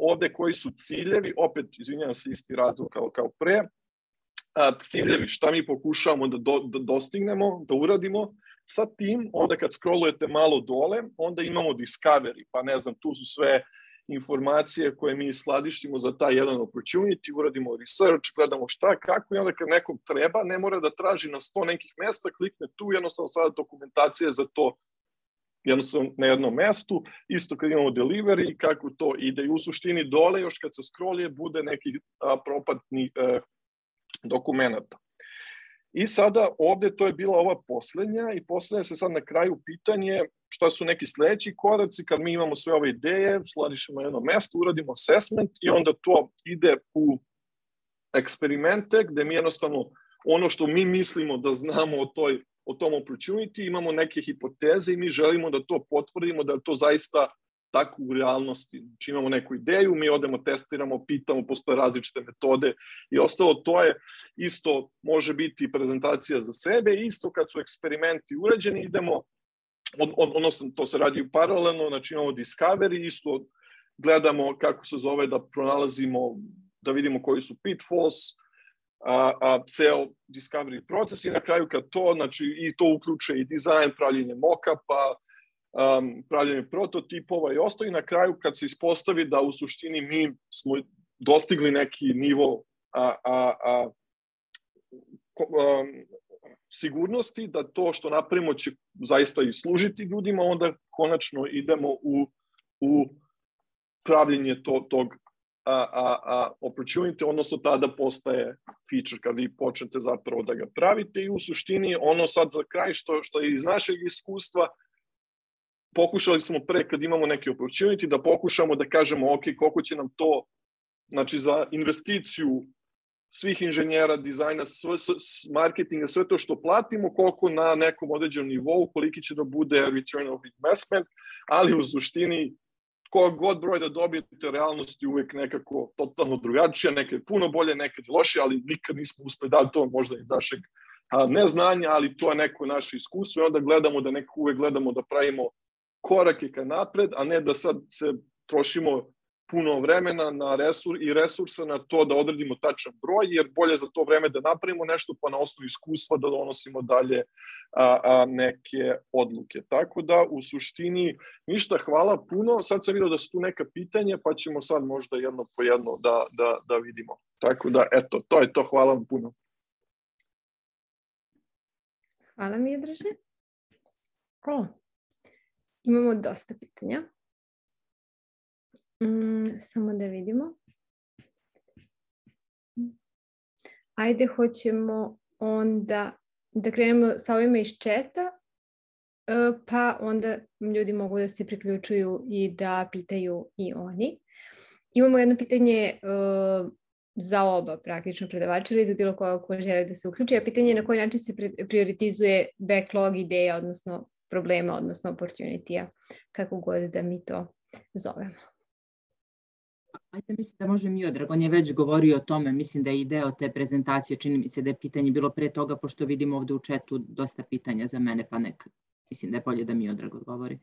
ovde koji su ciljevi, opet, izvinjam se, isti razlog kao pre, ciljevi, šta mi pokušavamo da dostignemo, da uradimo. Sa tim, onda kad scrollujete malo dole, onda imamo discovery, pa ne znam, tu su sve informacije koje mi skladištimo za taj jedan opportunity, uradimo research, gledamo šta, kako, i onda kad nekom treba, ne mora da traži na 100 nekih mesta, klikne tu, jednostavno sada dokumentacija za to jednostavno na jednom mestu, isto kad imamo delivery, kako to ide, i u suštini dole još kad se scrolluje bude neki propatni dokumenta. I sada ovde to je bila ova poslednja i poslednja se sad na kraju pitanje šta su neki sledeći koraci kad mi imamo sve ove ideje, skladišimo jedno mesto, uradimo assessment i onda to ide u eksperimente gde mi jednostavno ono što mi mislimo da znamo o tom opportunity, imamo neke hipoteze i mi želimo da to potvrdimo, da je to zaista tako u realnosti. Znači imamo neku ideju, mi odemo, testiramo, pitamo, postoje različite metode i ostalo. To je isto, može biti prezentacija za sebe, isto kad su eksperimenti urađeni, idemo, odnosno to se radi paralelno, znači imamo discovery, isto gledamo kako se zove da pronalazimo, da vidimo koji su pitfalls, ceo discovery proces i na kraju kad to, znači i to uključuje i dizajn, pravljenje mock-upa, pravljenje prototipova i ostalo, i na kraju kad se ispostavi da u suštini mi smo dostigli neki nivo sigurnosti da to što napravimo će zaista i služiti ljudima, onda konačno idemo u pravljenje tog opportunity, odnosno tada postaje feature kad vi počnete zapravo da ga pravite. I u suštini ono sad za kraj što je iz našeg iskustva, pokušali smo pre kad imamo neki opportunity da pokušamo da kažemo ok, koliko će nam to, znači za investiciju svih inženjera, dizajna, marketinga, sve to što platimo, koliko na nekom određenom nivou, koliki će da bude return of investment, ali u suštini kog god broj da dobijete, realnost je uvek nekako totalno drugačija, nekad puno bolje, nekad loše, ali nikad nismo uspeli da to možda i našeg neznanja, ali to je neko naše iskustvo i onda gledamo da uvek gledamo da pravimo korake ka napred, a ne da sad se trošimo puno vremena na resursa na to da odredimo tačan broj, jer bolje za to vreme da napravimo nešto pa na osnovu iskustva da donosimo dalje neke odluke. Tako da u suštini ništa, hvala puno. Sad sam vidio da su tu neka pitanja, pa ćemo sad možda jedno po jedno da vidimo. Tako da eto, to je to. Hvala vam puno. Hvala Miodraže. Imamo dosta pitanja. Samo da vidimo. Ajde, hoćemo onda da krenemo sa ovima iz četa, pa onda ljudi mogu da se priključuju i da pitaju i oni. Imamo jedno pitanje za oba praktično predavača ili za bilo koga ko želi da se uključi, a pitanje je na koji način se prioritizuje backlog ideja, odnosno problema, odnosno opportunity-a, kako god da mi to zovemo. Ajde, mislim da može Miodrag, on je već govorio o tome, mislim da je deo te prezentacije, čini mi se da je pitanje bilo pre toga, pošto vidimo ovde u četu dosta pitanja za mene, pa mislim da je bolje da Miodrag odgovori.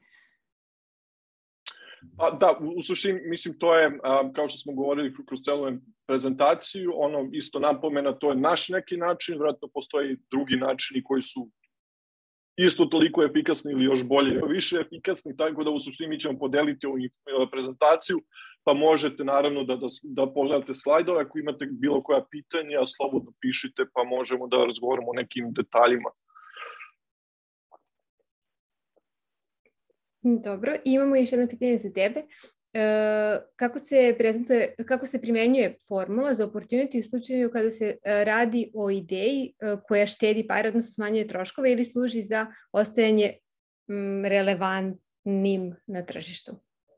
Da, u suštini, mislim, to je, kao što smo govorili kroz celu prezentaciju, ono isto napomena, to je naš neki način, vjerojatno postoji drugi načini koji su isto toliko efikasni ili još bolje, više efikasni, tako da u suštini mi ćemo podeliti ovu prezentaciju, pa možete naravno da pogledate slajdove, ako imate bilo koja pitanja, slobodno pišite, pa možemo da razgovaramo o nekim detaljima. Dobro, i imamo još jedno pitanje za tebe. Kako se primenjuje formula za opportunity u slučaju kada se radi o ideji koja štedi pare, odnosno smanjuje troškove ili služi za ostajanje relevantnim na tržištu?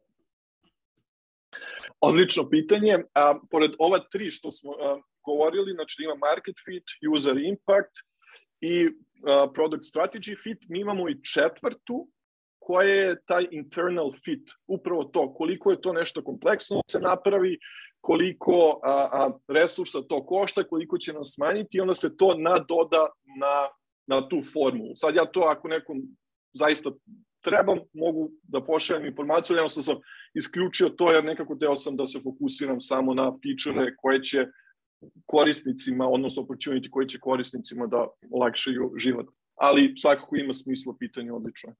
Odlično pitanje. Pored ova tri što smo govorili, znači ima market fit, user impact i product strategy fit, mi imamo i četvrtu, koja je taj internal fit, upravo to, koliko je to nešto kompleksno se napravi, koliko resursa to košta, koliko će nam smanjiti i onda se to nadoda na tu formulu. Sad ja to ako nekom zaista trebam, mogu da pošaljem informaciju, jednostavno sam isključio to jer nekako teo sam da se fokusiram samo na feature koje će korisnicima, odnosno opportunity koji će korisnicima da olakšaju život. Ali svakako ima smisla, pitanje odlično.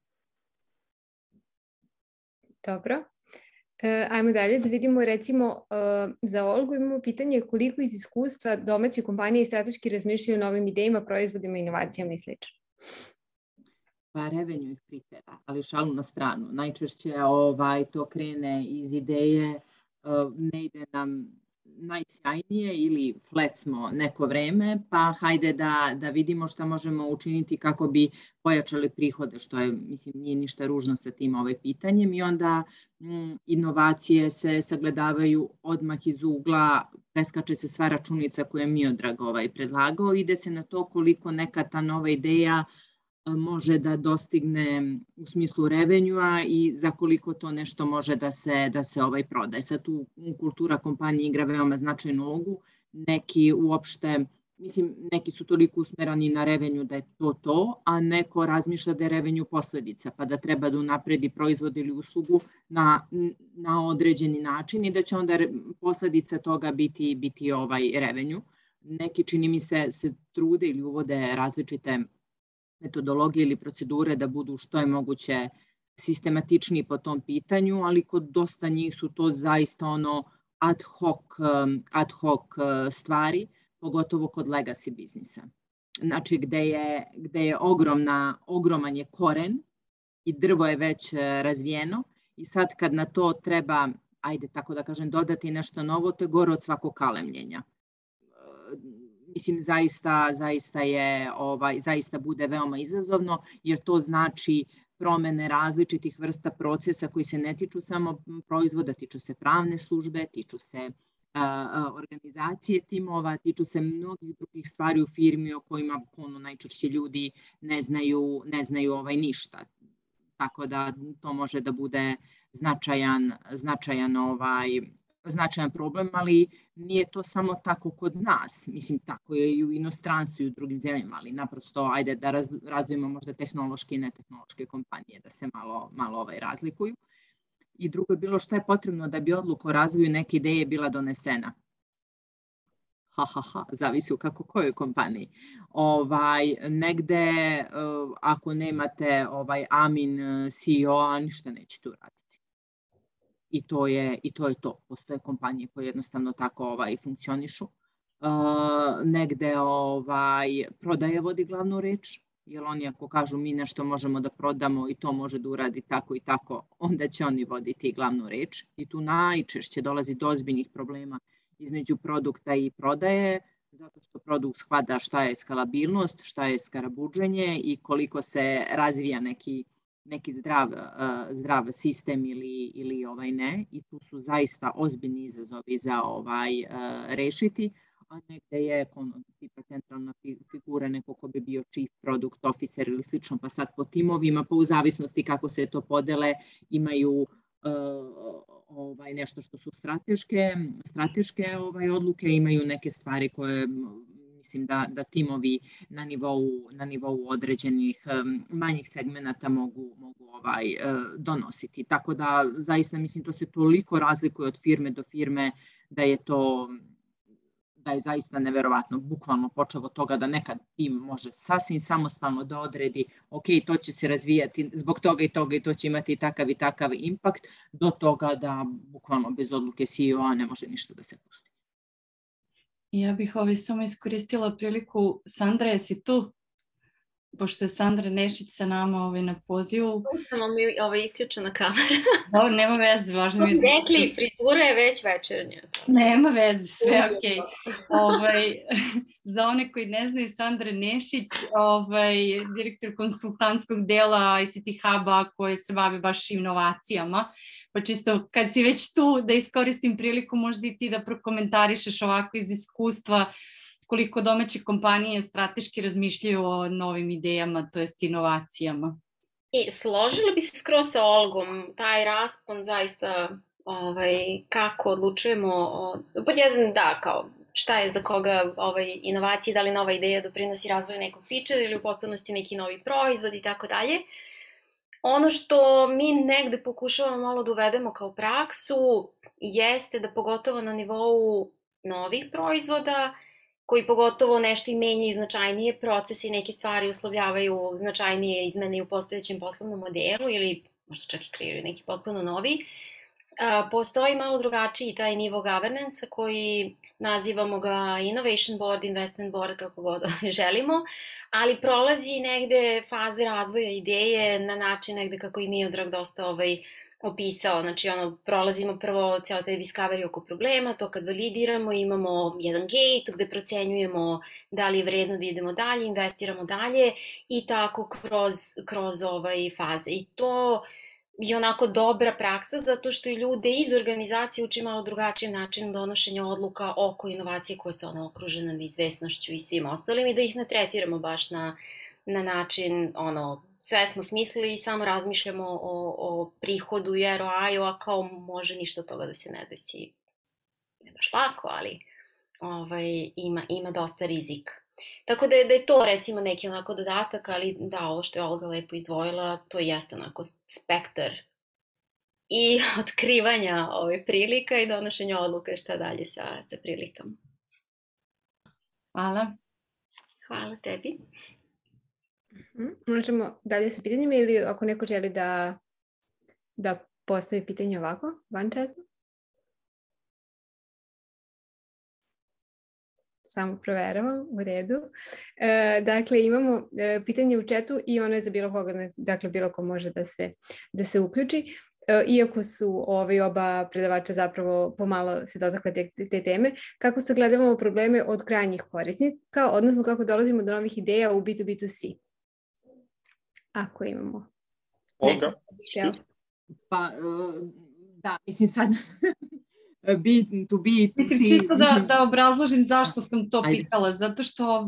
Dobro. Ajmo dalje da vidimo, recimo, za Olgu imamo pitanje koliko iz iskustva domaće kompanije i strateški razmišljaju o novim idejama, proizvodima, inovacijama i sl. Pa revenue ih pritera, ali šalu na stranu. Najčešće to krene iz ideje, ne ide nam najsjajnije ili flat smo neko vreme, pa hajde da vidimo šta možemo učiniti kako bi pojačali prihode, što je, mislim, nije ništa ružno sa tim pitanjem, i onda inovacije se sagledavaju odmah iz ugla, preskače se sva računica koju je Miodrag predlagao, ide se na to koliko neka ta nova ideja može da dostigne u smislu revenua i za koliko to nešto može da se prodaje. Sad tu kultura kompanije igra veoma značajnu ulogu. Neki uopšte, mislim, neki su toliko usmerani na revenju da je to, a neko razmišlja da je revenju posledica, pa da treba da unapredi proizvod ili uslugu na određeni način i da će onda posledica toga biti revenju. Neki, čini mi se trude ili uvode različite metodologije ili procedure da budu što je moguće sistematičniji po tom pitanju, ali kod dosta njih su to zaista ad hoc stvari, pogotovo kod legacy biznisa. Znači gde je ogroman je koren i drvo je već razvijeno i sad kad na to treba, ajde tako da kažem, dodati nešto novo, to je gore od svakog kalemljenja. Mislim, zaista bude veoma izazovno, jer to znači promene različitih vrsta procesa koji se ne tiču samo proizvoda, tiču se pravne službe, tiču se organizacije timova, tiču se mnogih drugih stvari u firmi o kojima najčešće ljudi ne znaju ništa. Tako da to može da bude značajan problem, ali nije to samo tako kod nas. Mislim, tako je i u inostranstvu i u drugim zemljama, ali naprosto, ajde da razvijemo možda tehnološke i netehnološke kompanije, da se malo razlikuju. I drugo je bilo šta je potrebno da bi odluka o razvoju neke ideje bila donesena. Zavisi u kojoj kompaniji. Negde, ako nemate Amin CEO-a, ništa nećete uraditi. I to je to. Postoje kompanije koje jednostavno tako funkcionišu. Negde prodaje vodi glavnu reč, jer oni ako kažu mi nešto možemo da prodamo i to može da uradi tako i tako, onda će oni voditi glavnu reč. I tu najčešće dolazi do ozbiljnih problema između produkta i prodaje, zato što produkt shvata šta je skalabilnost, šta je skarabuđenje i koliko se razvija neki zdrav sistem ili ne. I tu su zaista ozbiljni izazovi za rešiti, a negde je tipa centralna figura, neko ko bi bio chief product officer ili slično, pa sad po timovima, pa u zavisnosti kako se to podele, imaju nešto što su strateške odluke, imaju neke stvari koje mislim da timovi na nivou određenih manjih segmenata mogu donositi. Tako da zaista mislim to se toliko razlikuje od firme do firme da je zaista neverovatno. Bukvalno počeo od toga da nekad tim može sasvim samostalno da odredi ok, to će se razvijati zbog toga i toga i to će imati takav i takav impakt, do toga da bukvalno bez odluke CEO-a ne može ništa da se pusti. Ja bih samo iskoristila priliku. Sandra, jesi tu? Pošto je Sandra Nešić sa nama na pozivu. Samo mi isključena kamera. Nema veze, važno mi je. Rekli, frizura je već večernja. Nema veze, sve okej. Za one koji ne znaju, Sandra Nešić, direktor konsultantskog dela ICT Hub-a koji se bavi baš inovacijama. Pa čisto kad si već tu, da iskoristim priliku možda i ti da prokomentarišeš ovako iz iskustva koliko domaće kompanije strateški razmišljaju o novim idejama, to jest inovacijama. Složila bi se skroz sa Olgom, taj raspon zaista kako odlučujemo, pod jedan kao šta je za koga inovacije, da li nova ideja doprinosi razvoju nekog feature ili u potpunosti neki novi proizvod i tako dalje. Ono što mi negde pokušavamo malo da uvedemo kao praksu jeste da pogotovo na nivou novih proizvoda, koji pogotovo nešto i menjaju značajnije procesi, neke stvari uslovljavaju značajnije izmene u postojećem poslovnom modelu ili možda čak i kreiraju neki potpuno novi, postoji malo drugačiji taj nivo governance koji nazivamo ga Innovation Board, Investment Board, kako god želimo, ali prolazi negde faze razvoja ideje na način negde kako i Miodrag dosta opisao. Znači, prolazimo prvo ceo taj discovery oko problema, to kad validiramo, imamo jedan gate gde procenjujemo da li je vredno da idemo dalje, investiramo dalje i tako kroz faze. I to je onako dobra praksa zato što i ljude iz organizacije uči malo drugačiji način donošenja odluka oko inovacije koje su okružene neizvesnošću i svim ostalim i da ih ne tretiramo baš na način sve smo smislili i samo razmišljamo o prihodu i ROI-u, a kao može ništa od toga da se ne desi. Ne baš lako, ali ima dosta rizik. Tako da je to recimo neki onako dodatak, ali da, ovo što je Olga lepo izdvojila, to jeste onako spektar i otkrivanja prilika i donošenja odluka šta dalje sa prilikama. Hvala. Hvala tebi. Možemo dalje sa pitanjima ili ako neko želi da postavi pitanje ovako, van chata? Samo proveravam, u redu. Dakle, imamo pitanje u chatu i ono je za bilo koga, dakle bilo ko može da se uključi. Iako su oba predavača zapravo pomalo se dotakle te teme, kako sagledavamo probleme od krajnjih korisnika, odnosno kako dolazimo do novih ideja u B2B2C? Ako imamo. Olga? Pa, da, mislim sad B2B2C... Mislim, čisto da obrazložim zašto sam to pitala, zato što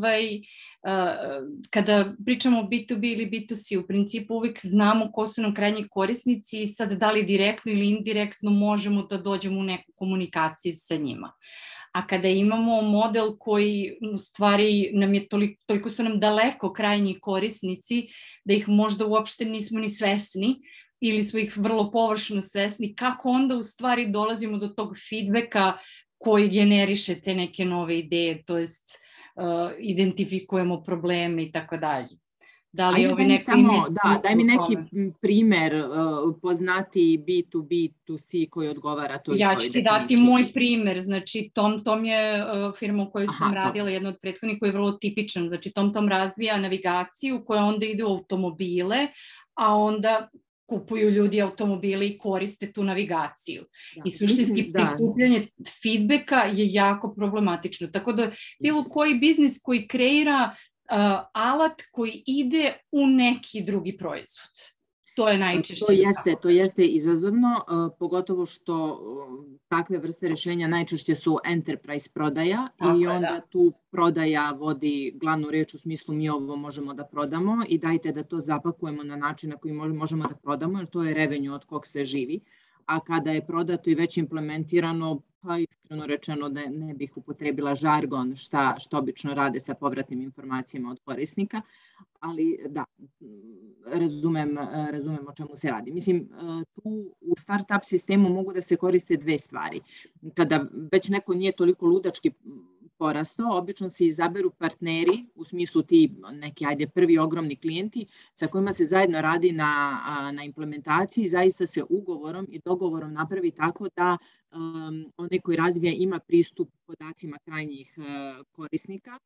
kada pričamo o B2B ili B2C, u principu uvijek znamo ko su nam krajnji korisnici i sad da li direktno ili indirektno možemo da dođemo u neku komunikaciju sa njima. A kada imamo model koji u stvari toliko su nam daleko krajnji korisnici da ih možda uopšte nismo ni svesni ili smo ih vrlo površno svesni, kako onda u stvari dolazimo do tog feedbacka koji generiše te neke nove ideje, to jest identifikujemo probleme i tako dalje. Da li daj mi neki primer poznati B2B2C koji odgovara toj definiciji. Ja ću ti dati moj primer. Znači, TomTom je firma u kojoj sam radila, jedna od prethodnih koji je vrlo tipičan. Znači, TomTom razvija navigaciju koja onda ide u automobile, a onda kupuju ljudi automobile i koriste tu navigaciju. I suštinski prikupljanje feedbacka je jako problematično. Tako da bilo koji biznis koji kreira alat koji ide u neki drugi proizvod. To je najčešće. To jeste izazovno, pogotovo što takve vrste rešenja najčešće su enterprise prodaja i onda tu prodaja vodi glavnu reč u smislu mi ovo možemo da prodamo i dajte da to zapakujemo na način na koji možemo da prodamo, jer to je revenue od kog se živi. A kada je prodato i već implementirano, pa iskreno rečeno da ne bih upotrebila žargon šta obično rade sa povratnim informacijama od korisnika, ali da, razumem o čemu se radi. Mislim, tu u startup sistemu mogu da se koriste dve stvari. Kada već neko nije toliko ludački porastao, obično se izaberu partneri, u smislu ti neki, prvi ogromni klijenti sa kojima se zajedno radi na implementaciji, zaista se ugovorom i dogovorom napravi tako da onaj koji razvija ima pristup podacima krajnjih korisnika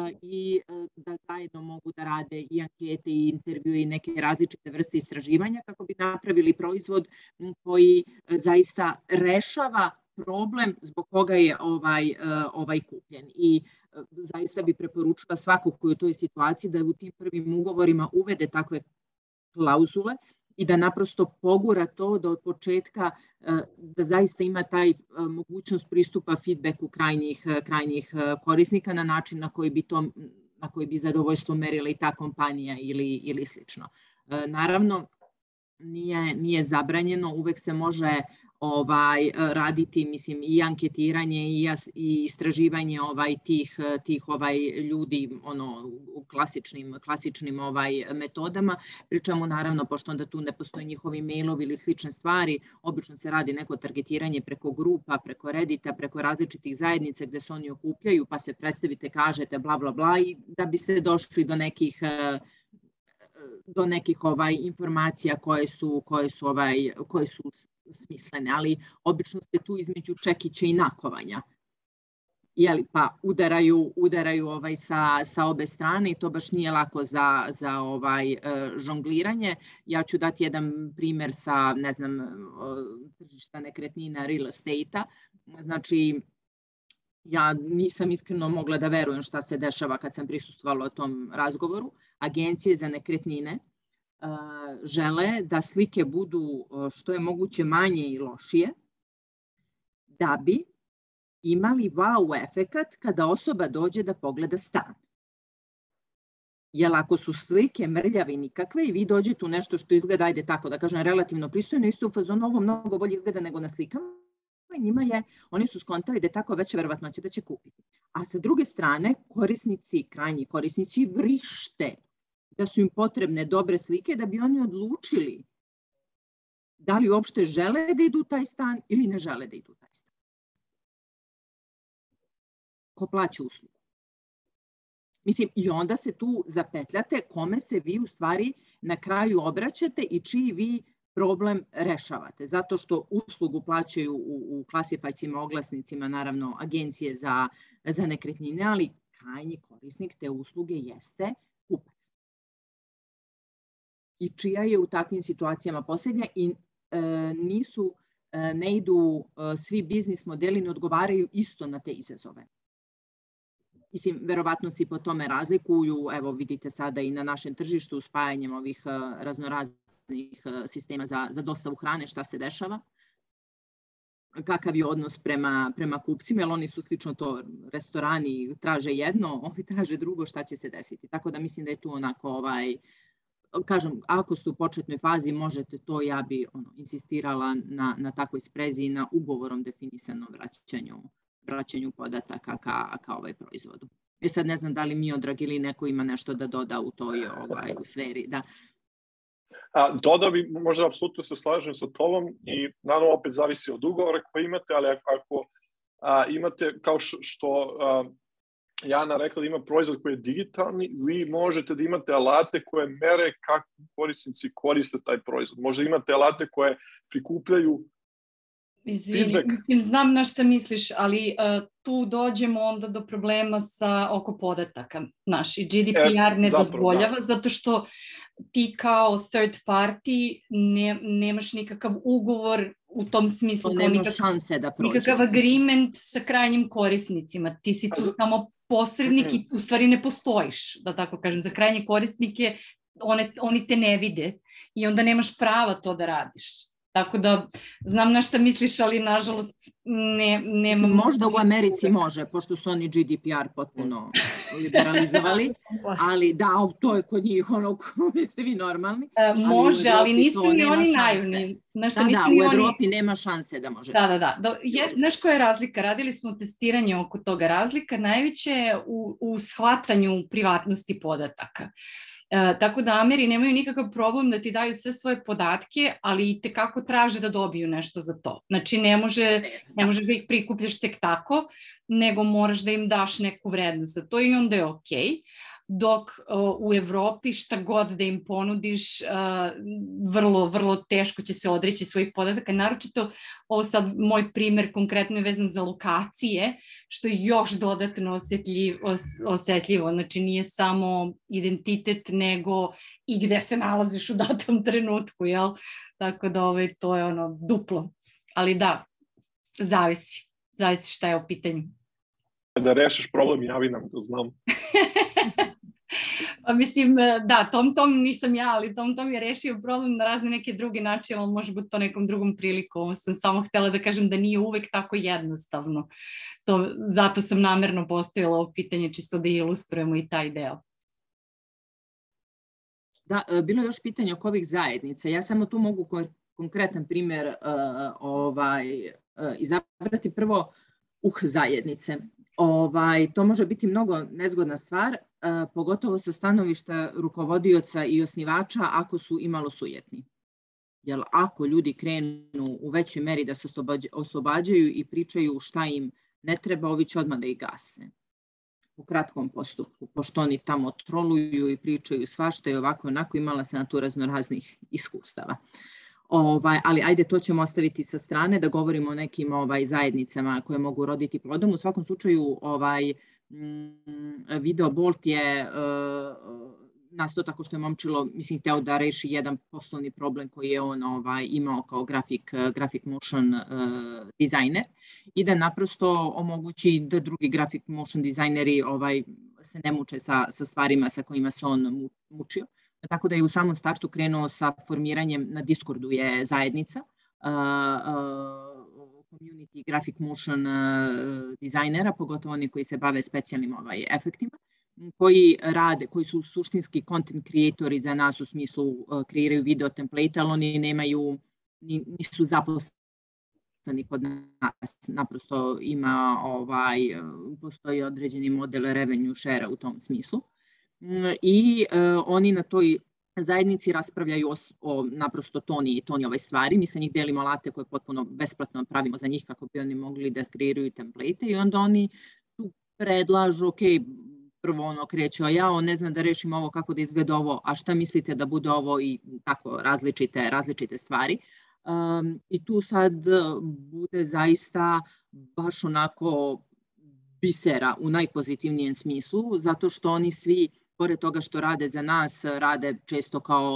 i da zajedno mogu da rade i ankete i intervjue i neke različite vrste istraživanja kako bi napravili proizvod koji zaista rešava problem zbog koga je ovaj kupljen. I zaista bi preporučila svakog koji je u toj situaciji da u tim prvim ugovorima uvede takve klauzule i da naprosto pogura to da od početka da zaista ima taj mogućnost pristupa feedbacku krajnjih korisnika na način na koji bi zadovoljstvo merila i ta kompanija ili slično. Naravno, nije zabranjeno, uvek se može raditi, mislim, i anketiranje i istraživanje tih ljudi u klasičnim metodama. Pričamo naravno, pošto onda tu ne postoje njihovi mailovi ili slične stvari, obično se radi neko targetiranje preko grupa, preko Reddita, preko različitih zajednica gde se oni okupljaju, pa se predstavite, kažete bla bla bla, i da biste došli do nekih informacija koje su smislene, ali obično ste tu između čekića i nakovanja. Pa udaraju sa obe strane i to baš nije lako za žongliranje. Ja ću dati jedan primer sa, ne znam, tržišta nekretnina, real estate-a. Znači, ja nisam iskreno mogla da verujem šta se dešava kad sam prisustvovala tom razgovoru. Agencije za nekretnine žele da slike budu što je moguće manje i lošije, da bi imali wow efekat kada osoba dođe da pogleda stan. Jer ako su slike mrljave i nikakve i vi dođete u nešto što izgleda, ajde tako da kažem, relativno pristojno, isto u fazonu, ovo mnogo bolje izgleda nego na slikama, oni su skontali da je tako veća verovatnoća da će kupiti. A sa druge strane, krajnji korisnici vrište da su im potrebne dobre slike da bi oni odlučili da li uopšte žele da idu u taj stan ili ne žele da idu u taj stan. Ko plaća uslugu? Mislim, i onda se tu zapetljate kome se vi u stvari na kraju obraćate i čiji vi problem rešavate. Zato što uslugu plaćaju u klasifajcima, oglasnicima, naravno, agencije za nekretnine, ali krajnji korisnik te usluge jeste kupac. I čija je u takvim situacijama posljednja i ne idu svi biznis modeli, ne odgovaraju isto na te izazove. Mislim, verovatno se po tome razlikuju, evo vidite sada i na našem tržištu spajanjem ovih raznoraznih sistema za dostavu hrane, šta se dešava, kakav je odnos prema kupcima, jer oni su slično to, restorani traže jedno, ovi traže drugo, šta će se desiti. Tako da mislim da je tu onako, kažem, ako ste u početnoj fazi, možete to, ja bi insistirala na takvoj sprezi i na ugovorom definisanom vraćanju podataka ka proizvodu. Sad ne znam da li Miodrag ili neko ima nešto da doda u toj u sferi. Da. Dodao bi, možda apsolutno se slažem sa tobom i naravno opet zavisi od ugovora koji imate, ali ako imate, kao što Jana rekla da ima proizvod koji je digitalni, vi možete da imate alate koje mere kako korisnici koriste taj proizvod. Možda imate alate koje prikupljaju Izvini, mislim, znam na šta misliš, ali tu dođemo onda do problema oko podataka. Naš i GDPR ne dozvoljava, zato što ti kao third party nemaš nikakav ugovor u tom smislu. Nema šanse da prođe. Nikakav agreement sa krajnjim korisnicima. Ti si tu samo posrednik i u stvari ne postojiš, da tako kažem. Za krajnje korisnike oni te ne vide i onda nemaš prava to da radiš. Tako da, znam na šta misliš, ali nažalost nema... Možda u Americi može, pošto su oni GDPR potpuno liberalizovali, ali da, to je kod njih ono koji ste vi normalni. Može, ali nisu ni oni naivni. Da, u Evropi nema šanse da može. Da. Znaš koja je razlika? Radili smo testiranje oko toga. Razlika najveća je u shvatanju privatnosti podataka. Tako da Ameri nemaju nikakav problem da ti daju sve svoje podatke, ali i tekako traže da dobiju nešto za to. Znači ne možeš da ih prikupljaš tek tako, nego moraš da im daš neku vrednost za to i onda je okej. Dok u Evropi šta god da im ponudiš, vrlo, vrlo teško će se odreći svojih podataka. Naročito, ovo sad moj primer konkretno je vezan za lokacije, što je još dodatno osetljivo. Znači nije samo identitet, nego i gde se nalaziš u datom trenutku, jel? Tako da to je duplo. Ali da, zavisi šta je u pitanju. Da rešiš problem, javi nam, to znam. Mislim, da, Tom nisam ja, ali Tom je rešio problem na razne neke druge načine, ali može biti to nekom drugom prilikom. Sam samo htjela da kažem da nije uvek tako jednostavno. Zato sam namerno postavila ovo pitanje, čisto da ilustrujemo i taj deo. Da, bilo je još pitanje oko ovih zajednica. Ja samo tu mogu konkretan primjer izabrati, prvo zajednice. To može biti mnogo nezgodna stvar, pogotovo sa stanovišta rukovodioca i osnivača ako su imalo sujetni. Jer ako ljudi krenu u većoj meri da se oslobađaju i pričaju šta im ne treba, ovi će odmah da ih gase. U kratkom postupku, pošto oni tamo troluju i pričaju svašta i ovako onako, imala se na tu raznih iskustava. Ali ajde, to ćemo ostaviti sa strane, da govorimo o nekim zajednicama koje mogu roditi plodom. U svakom slučaju, Video Bolt je nastao tako što je Momčilo, mislim, hteo da reši jedan poslovni problem koji je on imao kao graphic motion dizajner i da naprosto omogući da drugi graphic motion dizajneri se ne muče sa stvarima sa kojima se on mučio. Tako da je u samom startu krenuo sa formiranjem, na Discordu je zajednica, community graphic motion dizajnera, pogotovo oni koji se bave specijalnim efektima, koji su suštinski content creatori za nas, u smislu kreiraju video template, ali oni nisu zaposleni kod nas, naprosto postoji određeni model revenue share u tom smislu. I oni na toj zajednici raspravljaju o naprosto toni stvari. Mi sa njih delimo alate koje potpuno besplatno pravimo za njih kako bi oni mogli da kreiraju template i onda oni tu predlažu, ok, prvo kreću, a ja ne znam da rešim ovo, kako da izgleda ovo, a šta mislite da bude ovo, i tako različite stvari. I tu sad bude zaista baš onako bisera u najpozitivnijem smislu, zato što oni svi, pored toga što rade za nas, rade često kao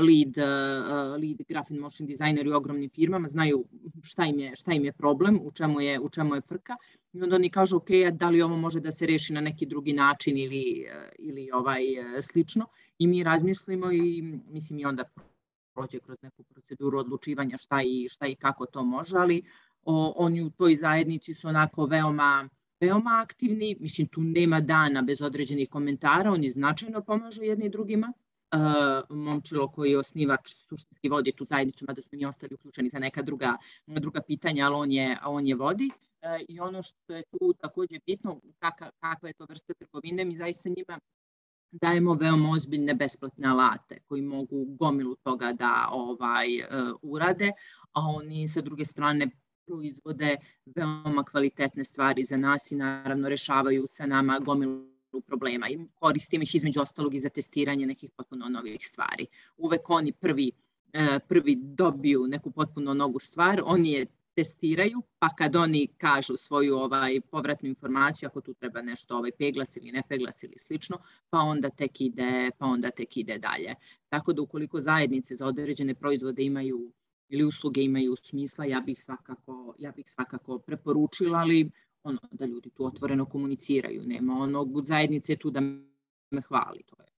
lead graphic motion dizajneri u ogromnim firmama, znaju šta im je problem, u čemu je frka. I onda oni kažu, ok, da li ovo može da se reši na neki drugi način ili slično. I mi razmišljamo i mislim i onda prođe kroz neku proceduru odlučivanja šta i kako to može, ali oni u toj zajednici su onako veoma aktivni, mislim, tu nema dana bez određenih komentara, oni značajno pomažu jedni drugima. Momčilo koji je osnivač suštinski vodi tu zajednicu, mada smo mi ostali uključeni za neka druga pitanja, ali on je vodi. I ono što je tu takođe bitno, kakva je to vrsta trgovine, mi zaista njima dajemo veoma ozbiljne besplatne alate koji mogu gomilu toga da urade, a oni sa druge strane proizvode veoma kvalitetne stvari za nas i naravno rešavaju sa nama gomilu problema. I koristimo ih između ostalog i za testiranje nekih potpuno novih stvari. Uvek oni prvi dobiju neku potpuno novu stvar, oni je testiraju, pa kad oni kažu svoju povratnu informaciju, ako tu treba nešto peglas ili ne peglas ili slično, pa onda tek ide dalje. Tako da ukoliko zajednice za određene proizvode imaju ili usluge imaju smisla, ja bih svakako preporučila, ali da ljudi tu otvoreno komuniciraju. Nema zajednice tu da me hvali. To je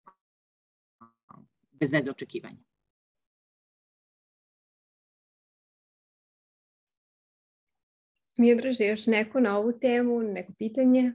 bez veze očekivanja. Miodraže, još neko na ovu temu, neko pitanje?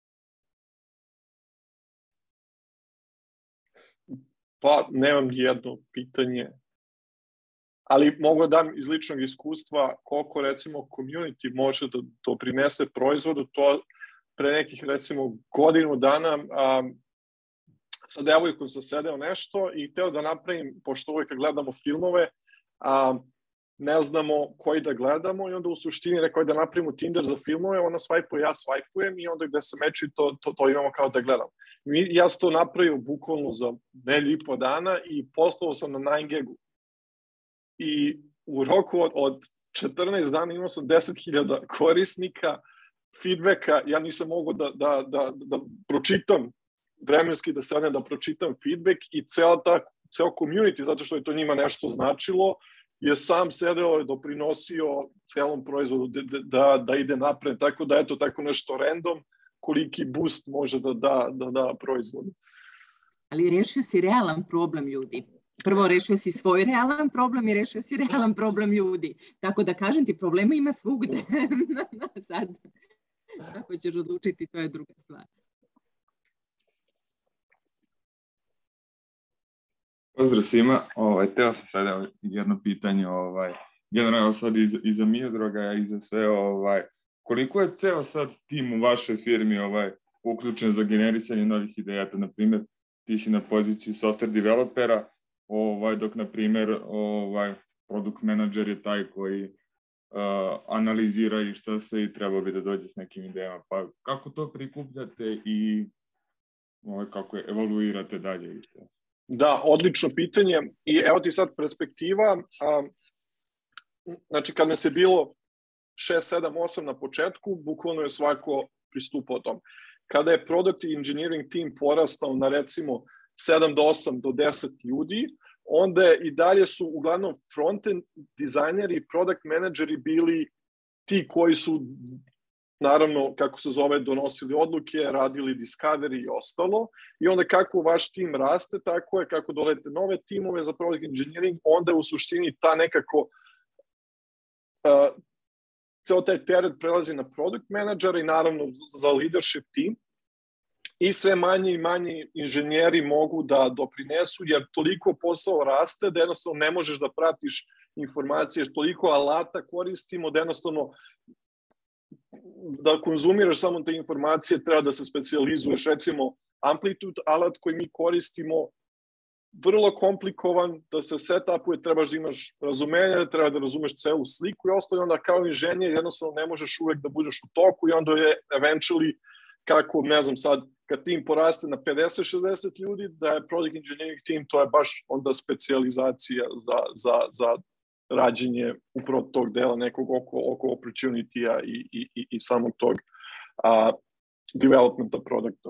Pa, nemam jedno pitanje, ali mogu da dam iz ličnog iskustva koliko, recimo, community može da doprinese proizvodu. To pre nekih, recimo, godinu dana sa devojkom sam sedeo nešto i hteo da napravim, pošto uvijek kad gledamo filmove, ne znamo koji da gledamo i onda u suštini rekao je da napravimo Tinder za filmove, ona svajpuje, ja svajpujem i onda gde se meči to imamo kao da gledam. Ja sam to napravio bukvalno za nedelju i po dana i postao sam na 9gagu. I u roku od 14 dana imao sam 10.000 korisnika, feedbacka, ja nisam mogao da pročitam vremenski, da sedem da pročitam feedback i ceo community, zato što je to njima nešto značilo, je sam sedeo i doprinosio celom proizvodu da ide napred, tako da eto tako nešto random, koliki boost može da da proizvodu. Ali rešio si realan problem ljudi. Prvo rešio si svoj realan problem i rešio si realan problem ljudi. Tako da kažem ti, problema ima svugde. Sad, kako ćeš odlučiti, to je druga stvar. Pozdrav svima, teo sam sada jedno pitanje, generalno sad i za Miodraga i za sve, koliko je ceo sad tim u vašoj firmi uključen za generisanje novih ideja, na primjer, ti si na poziciji software developera, dok, na primjer, product manager je taj koji analizira i šta se i treba bi da dođe s nekim idejama, pa kako to prikupljate i kako je evaluirate dalje isto? Da, odlično pitanje i evo ti sad perspektiva. Znači, kad nas je bilo 6, 7, 8 na početku, bukvalno je svako pristupao tom. Kada je product i engineering team porastao na recimo 7 do 8 do 10 ljudi, onda i dalje su uglavnom front-end dizajneri i product menadžeri bili ti koji su, naravno, kako se zove, donosili odluke, radili discovery i ostalo. I onda kako vaš tim raste, tako je, kako dolete nove timove za product engineering, onda u suštini ta nekako ceo taj teret prelazi na product menadžera i naravno za leadership team. I sve manje i manje inženjeri mogu da doprinesu, jer toliko posao raste da jednostavno ne možeš da pratiš informacije, toliko alata koristimo da jednostavno da konzumiraš samo te informacije, treba da se specijalizuješ. Recimo, Amplitude alat koji mi koristimo, vrlo komplikovan, da se setupuje, trebaš da imaš razumenje, treba da razumeš celu sliku i ostalo, onda kao inženjer jednostavno ne možeš uvek da budeš u toku i onda je eventually, kako, ne znam sad, kad tim poraste na 50-60 ljudi, da je product engineering team, to je baš onda specijalizacija za rađenje upravo tog dela nekog oko opportunity-a i samog tog developmenta produkta.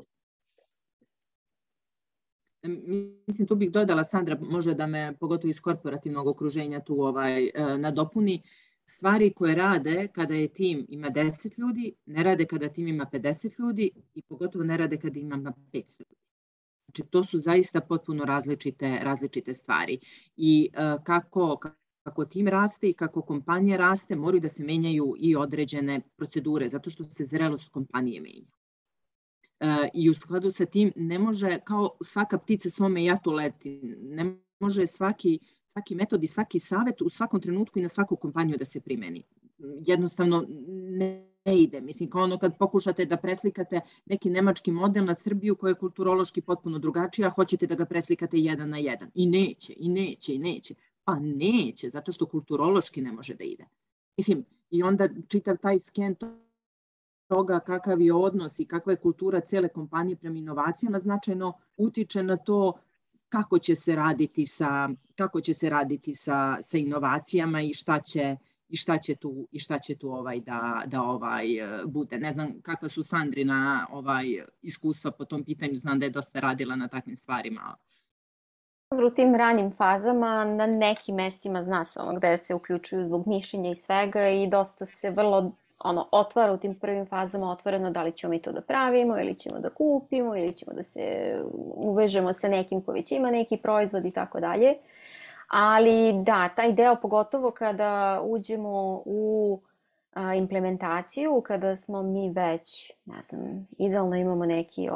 Mislim, tu bih dodala, Sandra, može da me, pogotovo iz korporativnog okruženja, tu nadopuni. Stvari koje rade kada je tim ima 10 ljudi, ne rade kada tim ima 50 ljudi i pogotovo ne rade kada ima 500 ljudi. Znači, to su zaista potpuno različite stvari. I kako tim raste i kako kompanija raste, moraju da se menjaju i određene procedure, zato što se zrelost kompanije menja. I u skladu sa tim ne može, kao svaka ptica svome jatu leti, ne može svaki metod i svaki savet u svakom trenutku i na svaku kompaniju da se primeni. Jednostavno ne ide. Mislim, kao ono kad pokušate da preslikate neki nemački model na Srbiju koja je kulturološki potpuno drugačija, hoćete da ga preslikate 1 na 1. I neće. Pa neće, zato što kulturološki ne može da ide. Mislim, i onda čitav taj sken toga kakav je odnos i kakva je kultura cele kompanije prema inovacijama značajno utiče na to kako će se raditi sa inovacijama i šta će tu da bude. Ne znam kakva su Sandrina iskustva po tom pitanju, znam da je dosta radila na takvim stvarima. U tim ranjim fazama na nekim mestima zna se gde se uključuju zbog mišljenja i svega i dosta se vrlo otvara u tim prvim fazama otvoreno da li ćemo mi to da pravimo ili ćemo da kupimo ili ćemo da se uvežemo sa nekim ko već ima neki proizvod i tako dalje. Ali da, taj deo pogotovo kada uđemo u implementaciju, kada smo mi već, ne znam, idealno imamo neki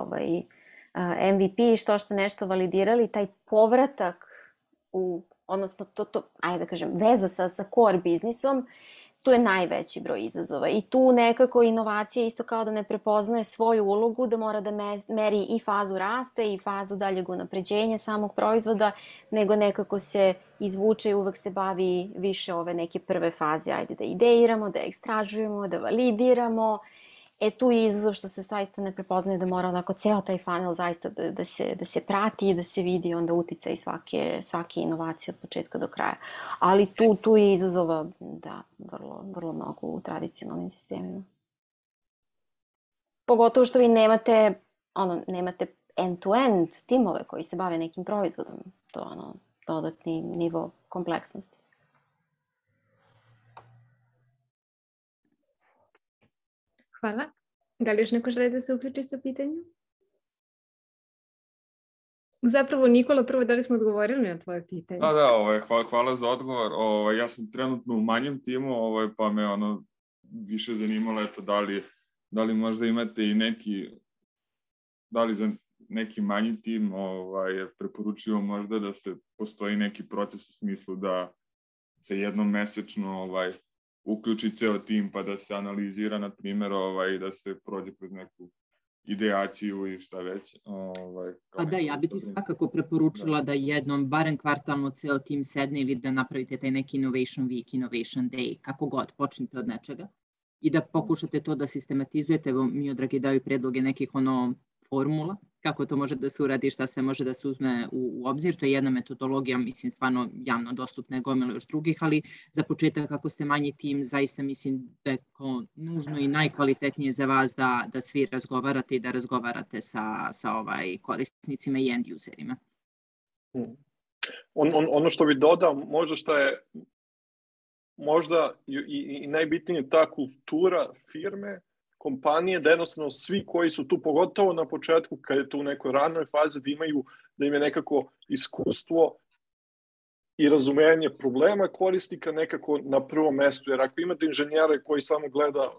MVP, što nešto validirali, taj povratak odnosno ajde da kažem, veza sa core biznisom, tu je najveći broj izazova i tu nekako inovacija isto kao da ne prepoznaje svoju ulogu, da mora da meri i fazu rasta i fazu daljeg unapređenja samog proizvoda, nego nekako se izvuče i uvek se bavi više ove neke prve faze, ajde da ideiramo, da istražujemo, da validiramo. Tu je izazov što se zaista ne prepoznaje da mora onako ceo taj funnel zaista da se prati i da se vidi onda uticaj svake inovacije od početka do kraja. Ali tu je izazova, da, vrlo mnogo u tradicionalnim sistemima. Pogotovo što vi nemate end-to-end timove koji se bave nekim proizvodom. To je dodatni nivo kompleksnosti. Hvala. Da li još neko želi da se uključi sa pitanjem? Zapravo, Nikola, prvo da li smo odgovorili na tvoje pitanje? Da, hvala za odgovor. Ja sam trenutno u manjem timu, pa me više zanimalo, da li možda imate i neki, neki manji tim, preporučivo možda da se postoji neki proces u smislu da se jednom mesečno uključi ceo tim pa da se analizira, na primjer, da se prođe kroz neku ideaciju i šta već. Pa da, ja bih ti svakako preporučila da jednom, barem kvartalno, ceo tim sedne ili da napravite taj neki Innovation Week, Innovation Day, kako god, počnite od nečega i da pokušate to da sistematizujete. Evo, Miodrag je dao i predloge nekih formula, kako to može da se uradi, šta sve može da se uzme u obzir. To je jedna metodologija, mislim, stvarno javno dostupna je, gomila još drugih, ali za početak, ako ste manji tim, zaista mislim da je nužno i najkvalitetnije za vas da svi razgovarate i da razgovarate sa korisnicima i end userima. Ono što bih dodao, možda što je možda i najbitnije ta kultura firme, kompanije, da jednostavno svi koji su tu, pogotovo na početku, kad je to u nekoj ranoj fazi, da im je nekako iskustvo i razumenje problema korisnika nekako na prvom mestu. Jer ako imate inženjere koji samo gleda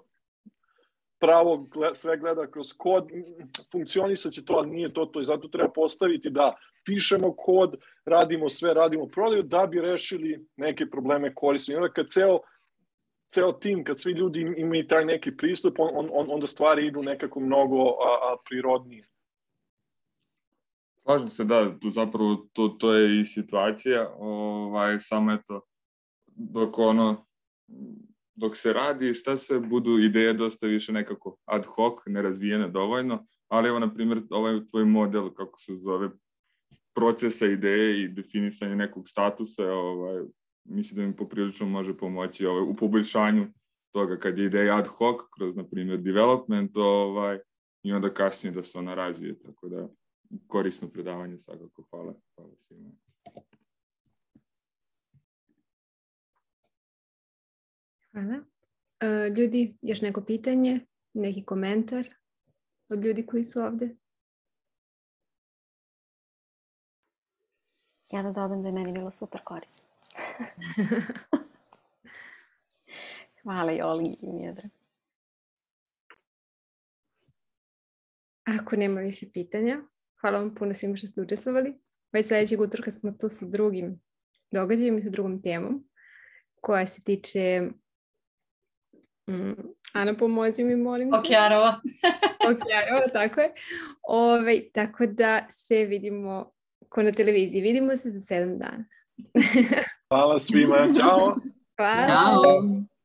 sve gleda kroz kod, funkcionisat će to, ali nije to. I zato treba postaviti da pišemo kod, radimo prodaju, da bi rešili neke probleme korisnika. I onda kad ceo tim, kad svi ljudi imaju taj neki pristup, onda stvari idu nekako mnogo prirodnije. Slažem se, da, zapravo to je i situacija, samo eto, dok se radi, šta se budu ideje dosta više nekako ad hoc, nerazvijene dovoljno, ali evo, na primjer, ovaj tvoj model, kako se zove, procesa ideje i definisanje nekog statusa, mislim da mi poprilično može pomoći u poboljšanju toga kad je ideja ad hoc, kroz, na primjer, development, i onda kasnije da se ona razvije, tako da korisno predavanje svakako. Hvala svima. Hvala. Ljudi, još neko pitanje, neki komentar od ljudi koji su ovde? Ja da dodam da je meni bilo super korisno. Hvala Joli i Miodrag. Ako nema više pitanja, hvala vam puno svima što ste učestvovali. Već sledećeg utorka smo tu sa drugim događajem i sa drugom temom koja se tiče Ana, pomozi mi, molim te. Okjarova. Okjarova, tako je. Tako da se vidimo ko na televiziji. Vidimo se za 7 dana. Hvala svima. Ćao. Hvala. Ćao.